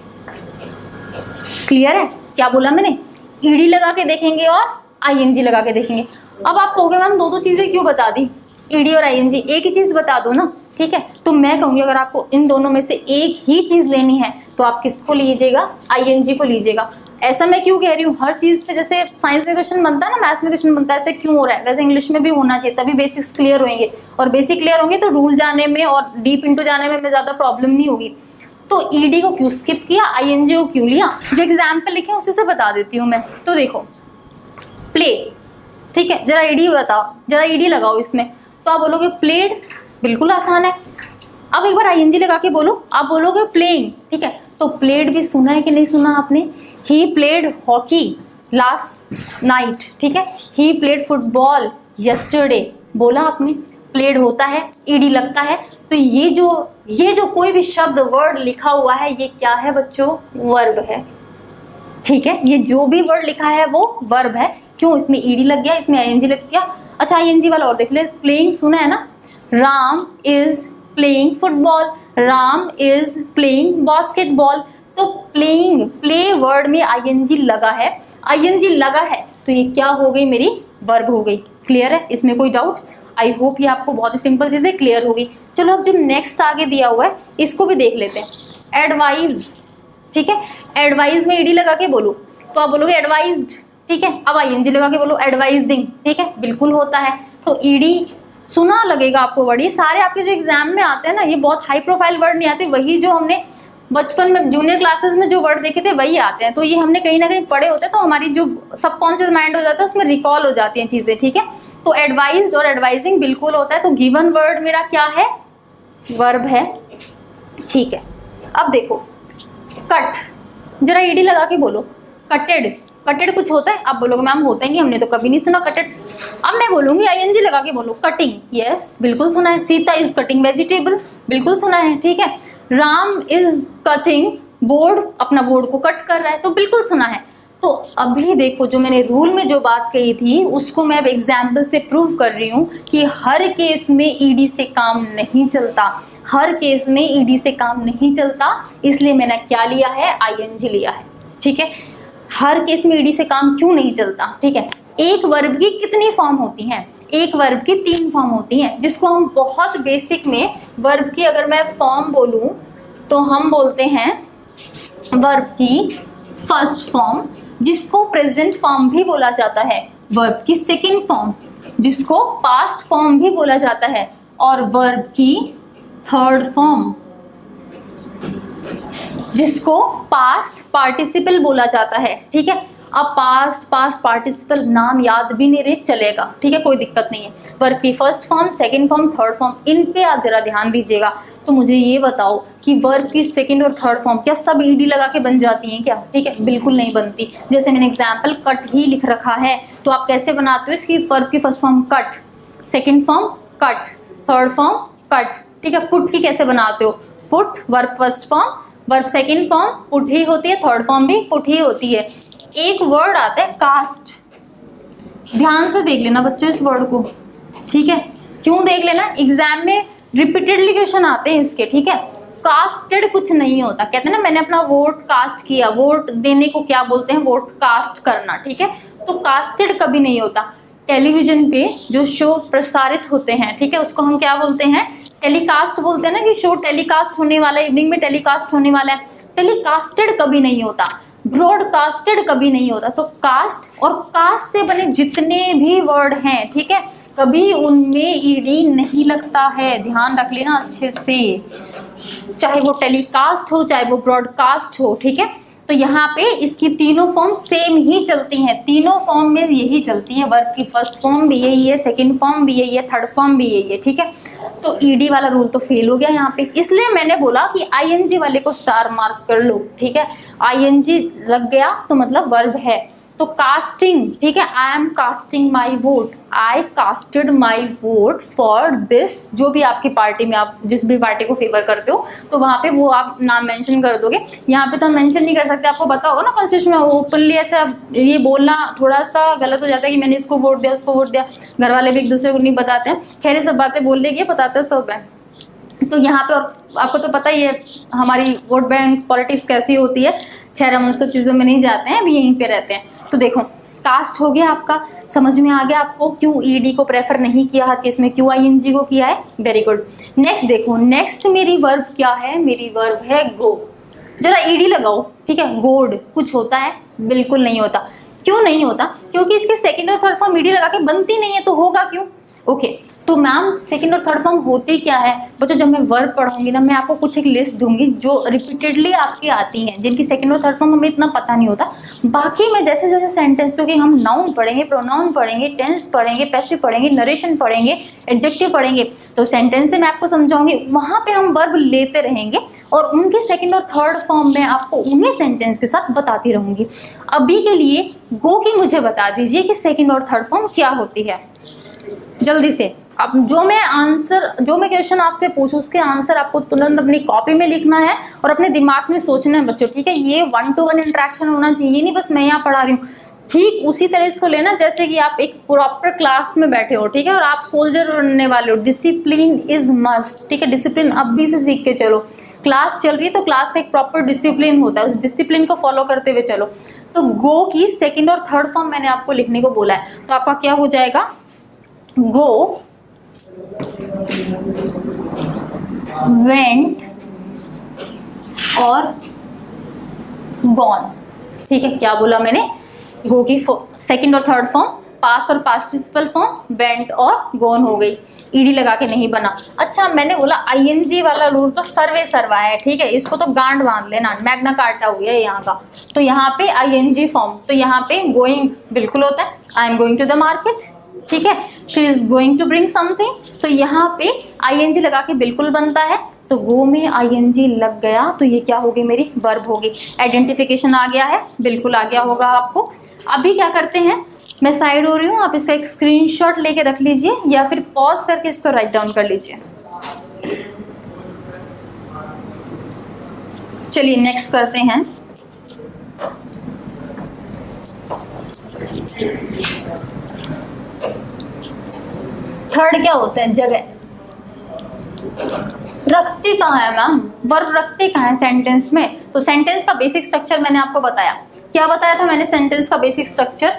क्लियर है क्या बोला मैंने? ईडी लगा के देखेंगे और आईएनजी लगा के देखेंगे। अब आप कहोगे मैम दो चीजें क्यों बता दी, ईडी और आईएनजी, एक ही चीज बता दो ना, ठीक है। तो मैं कहूंगी अगर आपको इन दोनों में से एक ही चीज लेनी है तो आप किसको लीजिएगा? आईएनजी को लीजिएगा। ऐसा मैं क्यों कह रही हूँ, हर चीज पे जैसे साइंस में क्वेश्चन बनता है ना, मैथ्स में क्वेश्चन बनता है, ऐसे क्यों हो रहा है, वैसे इंग्लिश में भी होना चाहिए, तभी बेसिक्स क्लियर होंगे। और बेसिक क्लियर होंगे तो रूल जाने में और डीप इनटू जाने में ज्यादा प्रॉब्लम नहीं होगी। तो ईडी को क्यों स्किप किया, आईएनजी को क्यों लिया, जो एग्जाम्पल लिखे उसी से बता देती हूँ मैं। तो देखो प्ले, ठीक है, जरा ईडी बताओ, जरा ईडी लगाओ इसमें, तो आप बोलोगे प्लेड, बिल्कुल आसान है। अब एक बार आईएनजी लगा के बोलो, आप बोलोगे प्लेइंग, ठीक है। तो प्लेड भी सुना है कि नहीं सुना आपने? He played hockey last night, ठीक है। ही प्लेड फुटबॉल यस्टरडे, बोला आपने। प्लेड होता है, ईडी लगता है। तो ये जो कोई भी शब्द वर्ड लिखा हुआ है ये क्या है बच्चों? वर्ब है, ठीक है। ये जो भी वर्ड लिखा है वो वर्ब है। क्यों? इसमें ईडी लग गया, इसमें आईएनजी लग गया। अच्छा आईएनजी वाला और देख ले, प्लेइंग सुना है ना, Ram is playing football, Ram is playing basketball. तो प्लेइंग, प्ले वर्ड में आईएनजी लगा है, आईएनजी लगा है तो ये क्या हो गई? मेरी वर्ब हो गई। क्लियर है? इसमें कोई डाउट? आई होप ये आपको बहुत ही सिंपल चीजें क्लियर होगी। चलो अब जो नेक्स्ट आगे दिया हुआ है इसको भी देख लेते हैं। एडवाइज, ठीक है, एडवाइज में ईडी लगा के बोलो तो आप बोलोगे एडवाइज्ड, ठीक है। अब आईएनजी लगा के बोलो एडवाइजिंग, ठीक है, बिल्कुल होता है। तो ईडी सुना लगेगा आपको वर्ड। ये सारे आपके जो एग्जाम में आते हैं ना, ये बहुत हाई प्रोफाइल वर्ड नहीं आते, वही जो हमने बचपन में जूनियर क्लासेस में जो वर्ड देखे थे वही आते हैं। तो ये हमने कहीं ना कहीं पढ़े होते हैं, तो हमारी जो सबकॉन्शियस माइंड हो जाता है उसमें रिकॉल हो जाती हैं चीजें, ठीक है। तो एडवाइज और एडवाइजिंग बिल्कुल होता है। तो गिवन वर्ड मेरा क्या है? वर्ब है, ठीक है। अब देखो कट, जरा ईडी लगा के बोलो कटेड, कटेड कुछ होता है? आप बोलोगे मैम होता है नहीं, हमने तो कभी नहीं सुना कटेड। अब मैं बोलूंगी आईएनजी लगा के बोलो कटिंग, यस बिल्कुल सुना है। सीता इज कटिंग वेजिटेबल, बिल्कुल सुना है, ठीक है। राम इज कटिंग बोर्ड, अपना बोर्ड को कट कर रहा है, तो बिल्कुल सुना है। तो अभी देखो जो मैंने रूल में जो बात कही थी उसको मैं अब एग्जाम्पल से प्रूव कर रही हूँ कि हर केस में ईडी से काम नहीं चलता, हर केस में ईडी से काम नहीं चलता। इसलिए मैंने क्या लिया है? आईएनजी लिया है, ठीक है। हर केस में ईडी से काम क्यों नहीं चलता, ठीक है। एक वर्ब की कितनी फॉर्म होती हैं? एक वर्ब की 3 फॉर्म होती हैं, जिसको हम बहुत बेसिक में वर्ब की अगर मैं फॉर्म बोलूं तो हम बोलते हैं वर्ब की फर्स्ट फॉर्म, जिसको प्रेजेंट फॉर्म भी बोला जाता है, वर्ब की सेकंड फॉर्म जिसको पास्ट फॉर्म भी बोला जाता है, और वर्ब की थर्ड फॉर्म जिसको पास्ट पार्टिसिपल बोला जाता है, ठीक है। अब पास्ट पार्टिसिपल नाम याद भी नहीं रहे चलेगा, ठीक है, कोई दिक्कत नहीं है। वर्ब की first form, second form, third form, इन पे आप जरा ध्यान दीजिएगा। तो मुझे ये बताओ कि वर्ब की सेकंड और थर्ड फॉर्म क्या सब ईडी लगा के बन जाती हैं क्या? ठीक है, बिल्कुल नहीं बनती। जैसे मैंने एग्जाम्पल कट ही लिख रखा है, तो आप कैसे बनाते हो इसकी? वर्ब की first form cut, second form cut, third form cut, ठीक है। पुट की कैसे बनाते हो? Put, verb first form, verb second form put ही होती है, थर्ड फॉर्म भी पुट ही होती है। एक वर्ड आता है कास्ट, ध्यान से देख लेना बच्चों इस वर्ड को, ठीक है। क्यों देख लेना? एग्जाम में रिपीटेडली क्वेश्चन आते हैं इसके, ठीक है। कास्टेड कुछ नहीं होता। कहते हैं ना मैंने अपना वोट कास्ट किया, वोट देने को क्या बोलते हैं, वोट कास्ट करना, ठीक है। तो कास्टेड कभी नहीं होता। टेलीविजन पे जो शो प्रसारित होते हैं, ठीक है, उसको हम क्या बोलते हैं, टेलीकास्ट बोलते हैं ना, कि शो टेलीकास्ट होने वाला है, इवनिंग में टेलीकास्ट होने वाला है। टेलीकास्टेड कभी नहीं होता, ब्रॉडकास्टेड कभी नहीं होता। तो कास्ट और कास्ट से बने जितने भी वर्ड हैं, ठीक है, कभी उनमें ईडी नहीं लगता है, ध्यान रख लेना अच्छे से, चाहे वो टेलीकास्ट हो चाहे वो ब्रॉडकास्ट हो, ठीक है। तो यहाँ पे इसकी तीनों फॉर्म सेम ही चलती हैं, तीनों फॉर्म में यही चलती है। वर्ब की फर्स्ट फॉर्म भी यही है, सेकंड फॉर्म भी यही है, थर्ड फॉर्म भी यही है, ठीक है। तो ईडी वाला रूल तो फेल हो गया यहाँ पे, इसलिए मैंने बोला कि आईएनजी वाले को स्टार मार्क कर लो, ठीक है। आईएनजी लग गया तो मतलब वर्ब है। तो कास्टिंग, ठीक है, I am casting my vote, I casted my vote for this, जो भी आपकी पार्टी में आप जिस भी पार्टी को फेवर करते हो तो वहाँ पे वो आप नाम मेंशन कर दोगे। यहाँ पे तो हम मेंशन नहीं कर सकते, आपको पता होगा ना कॉन्स्टिट्यूशन में ओपनली ऐसा ये बोलना थोड़ा सा गलत हो जाता है कि मैंने इसको वोट दिया उसको वोट दिया, घर वाले भी एक दूसरे को नहीं बताते हैं। खैर ये सब बातें बोल लेगी, बताते सब है। तो यहाँ पे और आपको तो पता ही है हमारी वोट बैंक पॉलिटिक्स कैसी होती है। खैर हम उन सब चीज़ों में नहीं जाते हैं, अभी यहीं पे रहते हैं। तो देखो कास्ट हो गया आपका, समझ में आ गया आपको क्यों ईडी को प्रेफर नहीं किया हर केस में, क्यों आईएनजी को किया है। Very good. नेक्स्ट देखो, नेक्स्ट मेरी वर्ब क्या है, मेरी वर्ब है गो। जरा ईडी लगाओ, ठीक है। गोड कुछ होता है, बिल्कुल नहीं होता। क्यों नहीं होता, क्योंकि इसके सेकंड और थर्ड फॉर्म ईडी लगा के बनती नहीं है, तो होगा क्यों। ओके तो मैम सेकंड और थर्ड फॉर्म होती क्या है बच्चों, जब मैं वर्ब पढ़ूंगी ना मैं आपको कुछ एक लिस्ट दूंगी जो रिपीटेडली आपकी आती हैं, जिनकी सेकंड और थर्ड फॉर्म हमें इतना पता नहीं होता। बाकी में जैसे जैसे सेंटेंस, क्योंकि हम नाउन पढ़ेंगे, प्रोनाउन पढ़ेंगे, टेंस पढ़ेंगे, पैसिव पढ़ेंगे, नरेशन पढ़ेंगे, एडजेक्टिव पढ़ेंगे, तो सेंटेंस से मैं आपको समझाऊंगी, वहां पे हम वर्ब लेते रहेंगे और उनके सेकंड और थर्ड फॉर्म में आपको उन्हीं सेंटेंस के साथ बताती रहूंगी। अभी के लिए गो की मुझे बता दीजिए कि सेकंड और थर्ड फॉर्म क्या होती है जल्दी से। अब जो मैं क्वेश्चन आपसे पूछूं उसके आंसर आपको तुरंत अपनी कॉपी में लिखना है और अपने दिमाग में सोचना है बच्चों, ठीक है। ये 1-to-1 इंटरेक्शन होना चाहिए, ये नहीं बस मैं यहाँ पढ़ा रही हूँ। ठीक उसी तरह इसको लेना जैसे कि आप एक प्रॉपर क्लास में बैठे हो, ठीक है, और आप सोल्जर बनने वाले हो। डिसिप्लिन इज मस्ट, ठीक है, डिसिप्लिन अब भी से सीख के चलो। क्लास चल रही है तो क्लास का एक प्रॉपर डिसिप्लिन होता है, उस डिसिप्लिन को फॉलो करते हुए चलो। तो गो की सेकेंड और थर्ड फॉर्म मैंने आपको लिखने को बोला है, तो आपका क्या हो जाएगा, गो, वेंट और गॉन, ठीक है। क्या बोला मैंने, गो की सेकंड और थर्ड फॉर्म पास्ट और पार्टिसिपल फॉर्म वेंट और गॉन हो गई, ईडी लगा के नहीं बना। अच्छा मैंने बोला आईएनजी वाला रूल तो सर्वे सर्वा है, ठीक है, इसको तो गांड बांध लेना, मैग्ना कार्टा हो गया यहाँ का। तो यहाँ पे आईएनजी फॉर्म, तो यहाँ पे गोइंग बिल्कुल होता है, I am going to the market, ठीक है, she is going to bring something, तो यहाँ पे आईएनजी लगा के बिल्कुल बनता है। तो गो में आईएनजी लग गया तो ये क्या होगी, मेरी वर्ब होगी। आइडेंटिफिकेशन आ गया है, बिल्कुल आ गया होगा आपको। अभी क्या करते हैं, मैं साइड हो रही हूँ, आप इसका एक स्क्रीनशॉट लेके रख लीजिए या फिर पॉज करके इसको राइट डाउन कर लीजिए। चलिए नेक्स्ट करते हैं। थर्ड क्या होता है, जगह। रखती कहाँ है मैम, वर्ब रखती कहाँ है सेंटेंस में। तो सेंटेंस का बेसिक स्ट्रक्चर मैंने आपको बताया। क्या बताया था मैंने सेंटेंस का basic structure,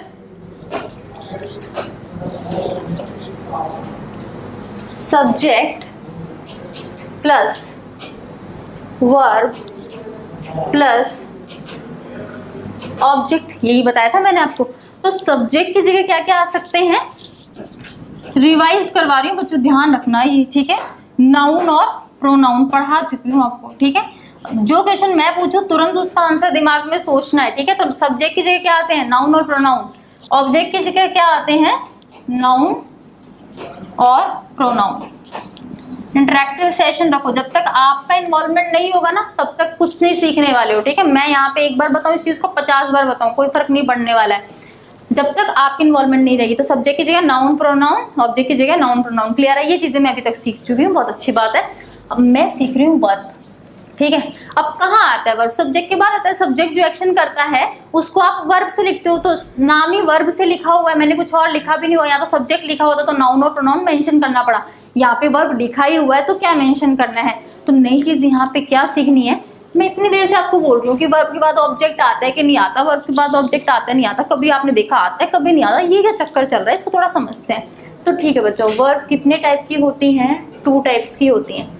subject plus verb plus object, यही बताया था मैंने आपको। तो सब्जेक्ट की जगह क्या क्या आ सकते हैं, रिवाइज करवा रही हूँ बच्चों, ध्यान रखना ये, ठीक है। नाउन और प्रोनाउन पढ़ा चुकी हूँ आपको, ठीक है। जो क्वेश्चन मैं पूछूं तुरंत उसका आंसर दिमाग में सोचना है, ठीक है। तो सब्जेक्ट की जगह क्या आते हैं, नाउन और प्रोनाउन। ऑब्जेक्ट की जगह क्या आते हैं, नाउन और प्रोनाउन। इंटरेक्टिव सेशन रखो, जब तक आपका इन्वॉल्वमेंट नहीं होगा ना तब तक कुछ नहीं सीखने वाले हो, ठीक है। मैं यहाँ पे एक बार बताऊँ इस चीज को 50 बार बताऊँ, कोई फर्क नहीं पड़ने वाला है जब तक आपकी इन्वॉल्वमेंट नहीं रहेगी। तो सब्जेक्ट की जगह नाउन प्रोनाउन, ऑब्जेक्ट की जगह नाउन प्रोनाउन। क्लियर है, ये चीजें मैं अभी तक सीख चुकी हूँ, बहुत अच्छी बात है। अब मैं सीख रही हूँ वर्ब, ठीक है। अब कहाँ आता है वर्ब, सब्जेक्ट के बाद आता है। सब्जेक्ट जो एक्शन करता है उसको आप वर्ब से लिखते हो, तो नाम ही वर्ब से लिखा हुआ है, मैंने कुछ और लिखा भी नहीं हुआ। यहाँ तो सब्जेक्ट लिखा होता तो नाउन और प्रोनाउन मेंशन करना पड़ा, यहाँ पे वर्ब लिखा ही हुआ है तो क्या मेंशन करना है। तो नई चीज़ यहाँ पे क्या सीखनी है, मैं इतनी देर से आपको बोल रही हूँ कि वर्ब के बाद ऑब्जेक्ट आता है कि नहीं आता, वर्ब के बाद ऑब्जेक्ट आता है नहीं आता, कभी आपने देखा आता है कभी नहीं आता, ये क्या चक्कर चल रहा है, इसको थोड़ा समझते हैं। तो ठीक है बच्चों, वर्ब कितने टाइप की होती हैं, 2 टाइप्स की होती हैं।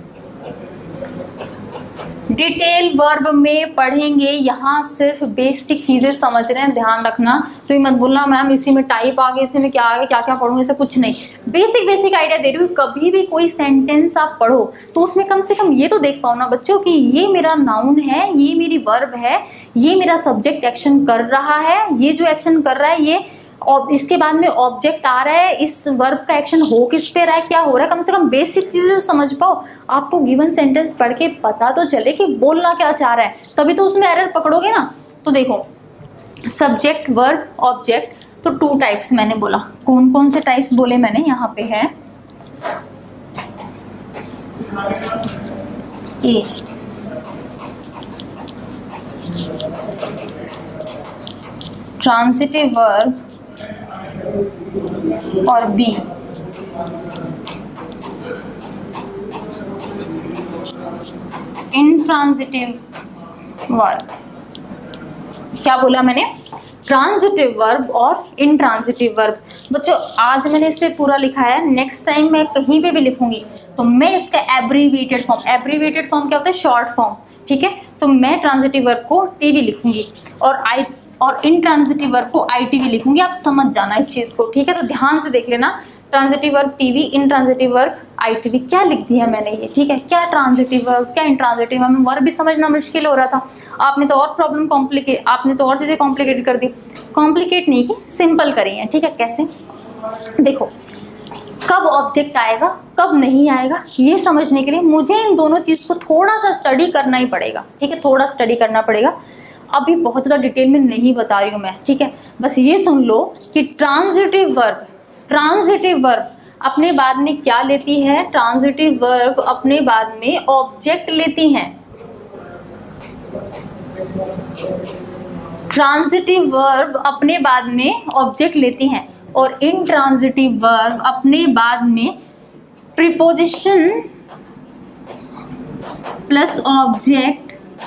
डिटेल वर्ब में पढ़ेंगे, यहाँ सिर्फ बेसिक चीजें समझ रहे हैं, ध्यान रखना। तो ये मत बोलना मैम इसी में टाइप आ गए, इसी में क्या आ गया, क्या क्या पढ़ूँ, ऐसा कुछ नहीं। बेसिक आइडिया दे रही हूँ। कभी भी कोई सेंटेंस आप पढ़ो तो उसमें कम से कम ये तो देख पाओ ना बच्चों कि ये मेरा नाउन है, ये मेरी वर्ब है, ये मेरा सब्जेक्ट एक्शन कर रहा है, ये जो एक्शन कर रहा है ये, और इसके बाद में ऑब्जेक्ट आ रहा है, इस वर्ब का एक्शन हो किस पे रहा है, क्या हो रहा है। कम से कम बेसिक चीजें समझ पाओ, आपको गिवन सेंटेंस पढ़ के पता तो चले कि बोलना क्या चाह रहा है, तभी तो उसमें एरर पकड़ोगे ना। तो देखो सब्जेक्ट वर्ब ऑब्जेक्ट, तो 2 टाइप्स मैंने बोला। कौन कौन से टाइप्स बोले मैंने, यहाँ पे है ए, ट्रांजिटिव वर्ब और बी, इंट्रांजिटिव वर्ब। क्या बोला मैंने, ट्रांजिटिव वर्ब और इंट्रांजिटिव वर्ब। बच्चों आज मैंने इसे पूरा लिखा है, नेक्स्ट टाइम मैं कहीं पे भी लिखूंगी तो मैं इसका एब्रीविएटेड फॉर्म, एब्रीविएटेड फॉर्म क्या होता है, शॉर्ट फॉर्म, ठीक है। तो मैं ट्रांजिटिव वर्ब को टीवी लिखूंगी और इंट्रांजिटिव वर्ब को आईटीवी लिखूंगी, आप समझ जाना इस चीज को, ठीक है। तो ध्यान से देख लेना, transitive verb TV, intransitive verb ITV, क्या लिख दिया मैंने ये, ठीक है। क्या ट्रांजिटिव वर्ब क्या इंट्रांजिटिव वर्ब, वर्ब भी समझना मुश्किल हो रहा था, आपने तो और प्रॉब्लम कॉम्प्लिकेट, आपने तो और चीजें कॉम्प्लिकेट कर दी। कॉम्प्लिकेट नहीं की, सिंपल करी है, ठीक है। कैसे, देखो कब ऑब्जेक्ट आएगा कब नहीं आएगा ये समझने के लिए मुझे इन दोनों चीज को थोड़ा सा स्टडी करना ही पड़ेगा, ठीक है। थोड़ा स्टडी करना पड़ेगा, अभी बहुत ज़्यादा डिटेल में नहीं बता रही हूँ मैं, ठीक है। बस ये सुन लो कि ट्रांजिटिव वर्ब अपने बाद में क्या लेती है, ट्रांजिटिव वर्ब अपने बाद में ऑब्जेक्ट लेती हैं। ट्रांजिटिव वर्ब अपने बाद में ऑब्जेक्ट लेती हैं और इंट्रांजिटिव वर्ब अपने बाद में प्रीपोजिशन प्लस ऑब्जेक्ट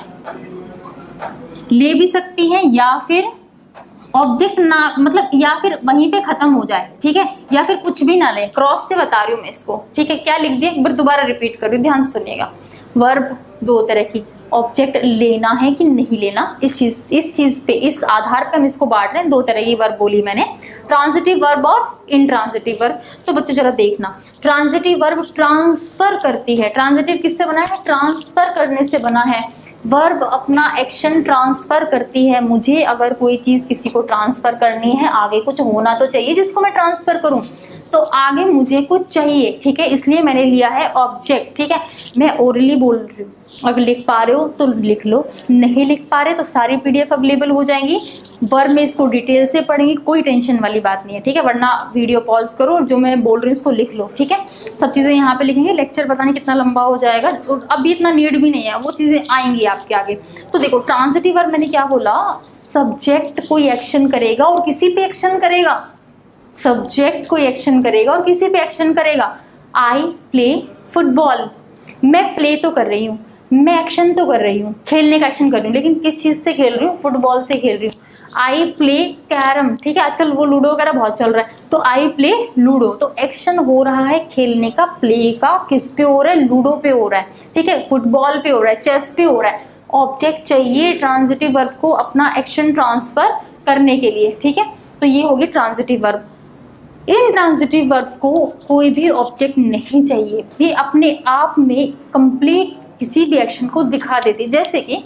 ले भी सकती है, या फिर ऑब्जेक्ट ना, मतलब या फिर वहीं पे खत्म हो जाए, ठीक है, या फिर कुछ भी ना ले। क्रॉस से बता रही हूँ मैं इसको, ठीक है। क्या लिख दिया, एक बार दोबारा रिपीट कर रही हूँ, ध्यान से सुनिएगा। वर्ब 2 तरह की, ऑब्जेक्ट लेना है कि नहीं लेना, इस चीज पे, इस आधार पे हम इसको बांट रहे हैं। 2 तरह की वर्ब बोली मैंने, ट्रांजिटिव वर्ब और इंट्रांजिटिव वर्ब। तो बच्चों जरा देखना, ट्रांजिटिव वर्ब ट्रांसफर करती है। ट्रांजिटिव किससे बना है, ट्रांसफर करने से बना है। वर्ब अपना एक्शन ट्रांसफर करती है। मुझे अगर कोई चीज किसी को ट्रांसफर करनी है, आगे कुछ होना तो चाहिए जिसको मैं ट्रांसफर करूं, तो आगे मुझे कुछ चाहिए, ठीक है। इसलिए मैंने लिया है ऑब्जेक्ट, ठीक है। मैं ओरली बोल रही हूँ, अगर लिख पा रहे हो तो लिख लो, नहीं लिख पा रहे तो सारी PDF अवेलेबल हो जाएंगी। वर्ब में इसको डिटेल से पढ़ेंगे, कोई टेंशन वाली बात नहीं है, ठीक है। वरना वीडियो पॉज करो और जो मैं बोल रही हूँ उसको लिख लो, ठीक है। सब चीज़ें यहाँ पे लिखेंगे, लेक्चर पता नहीं कितना लंबा हो जाएगा, अभी इतना नीड भी नहीं है, वो चीज़ें आएंगी आपके आगे। तो देखो ट्रांजिटिव वर्ब मैंने क्या बोला, सब्जेक्ट कोई एक्शन करेगा और किसी पे एक्शन करेगा, सब्जेक्ट कोई एक्शन करेगा और किसी पे एक्शन करेगा। आई प्ले फुटबॉल, मैं प्ले तो कर रही हूँ, मैं एक्शन तो कर रही हूँ, खेलने का एक्शन कर रही हूँ, लेकिन किस चीज़ से खेल रही हूँ, फुटबॉल से खेल रही हूँ। आई प्ले कैरम, ठीक है, आजकल वो लूडो वगैरह बहुत चल रहा है, तो आई प्ले लूडो, तो एक्शन हो रहा है खेलने का, प्ले का किस पे हो रहा है, लूडो पे हो रहा है, ठीक है, फुटबॉल पे हो रहा है, चेस पे हो रहा है। ऑब्जेक्ट चाहिए ट्रांजिटिव वर्ब को अपना एक्शन ट्रांसफर करने के लिए, ठीक है। तो ये होगी ट्रांजिटिव वर्ब। इंट्रांजिटिव वर्ब को कोई भी ऑब्जेक्ट नहीं चाहिए, ये अपने आप में कंप्लीट किसी भी एक्शन को दिखा देती। जैसे कि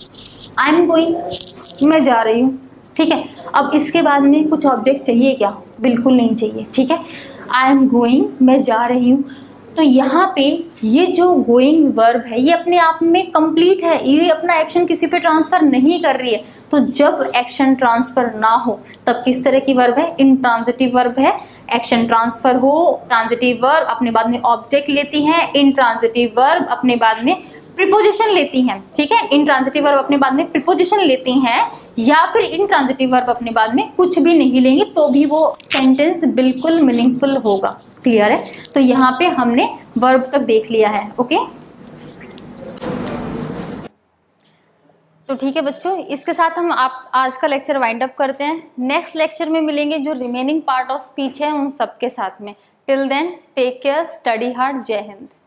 आई एम गोइंग, मैं जा रही हूँ, ठीक है। अब इसके बाद में कुछ ऑब्जेक्ट चाहिए क्या, बिल्कुल नहीं चाहिए, ठीक है। आई एम गोइंग, मैं जा रही हूँ, तो यहाँ पे ये जो गोइंग वर्ब है ये अपने आप में कंप्लीट है, ये अपना एक्शन किसी पे ट्रांसफर नहीं कर रही है। तो जब एक्शन ट्रांसफर ना हो तब किस तरह की वर्ब है, इंट्रांजिटिव वर्ब है। एक्शन ट्रांसफर हो, ट्रांजिटिव वर्ब अपने बाद में ऑब्जेक्ट लेती है, इंट्रांजिटिव वर्ब अपने बाद में प्रीपोजिशन लेती हैं, ठीक है। इंट्रांजिटिव वर्ब अपने बाद में प्रीपोजिशन लेती हैं, या फिर इंट्रांजिटिव वर्ब अपने बाद में कुछ भी नहीं लेंगे तो भी वो सेंटेंस बिल्कुल मीनिंगफुल होगा। क्लियर है। तो यहाँ पे हमने वर्ब तक देख लिया है, ओके। तो ठीक है बच्चों, इसके साथ हम आप आज का लेक्चर वाइंड अप करते हैं। नेक्स्ट लेक्चर में मिलेंगे जो रिमेनिंग पार्ट ऑफ स्पीच है उन सबके साथ में। Till then take care, study hard, जय हिंद।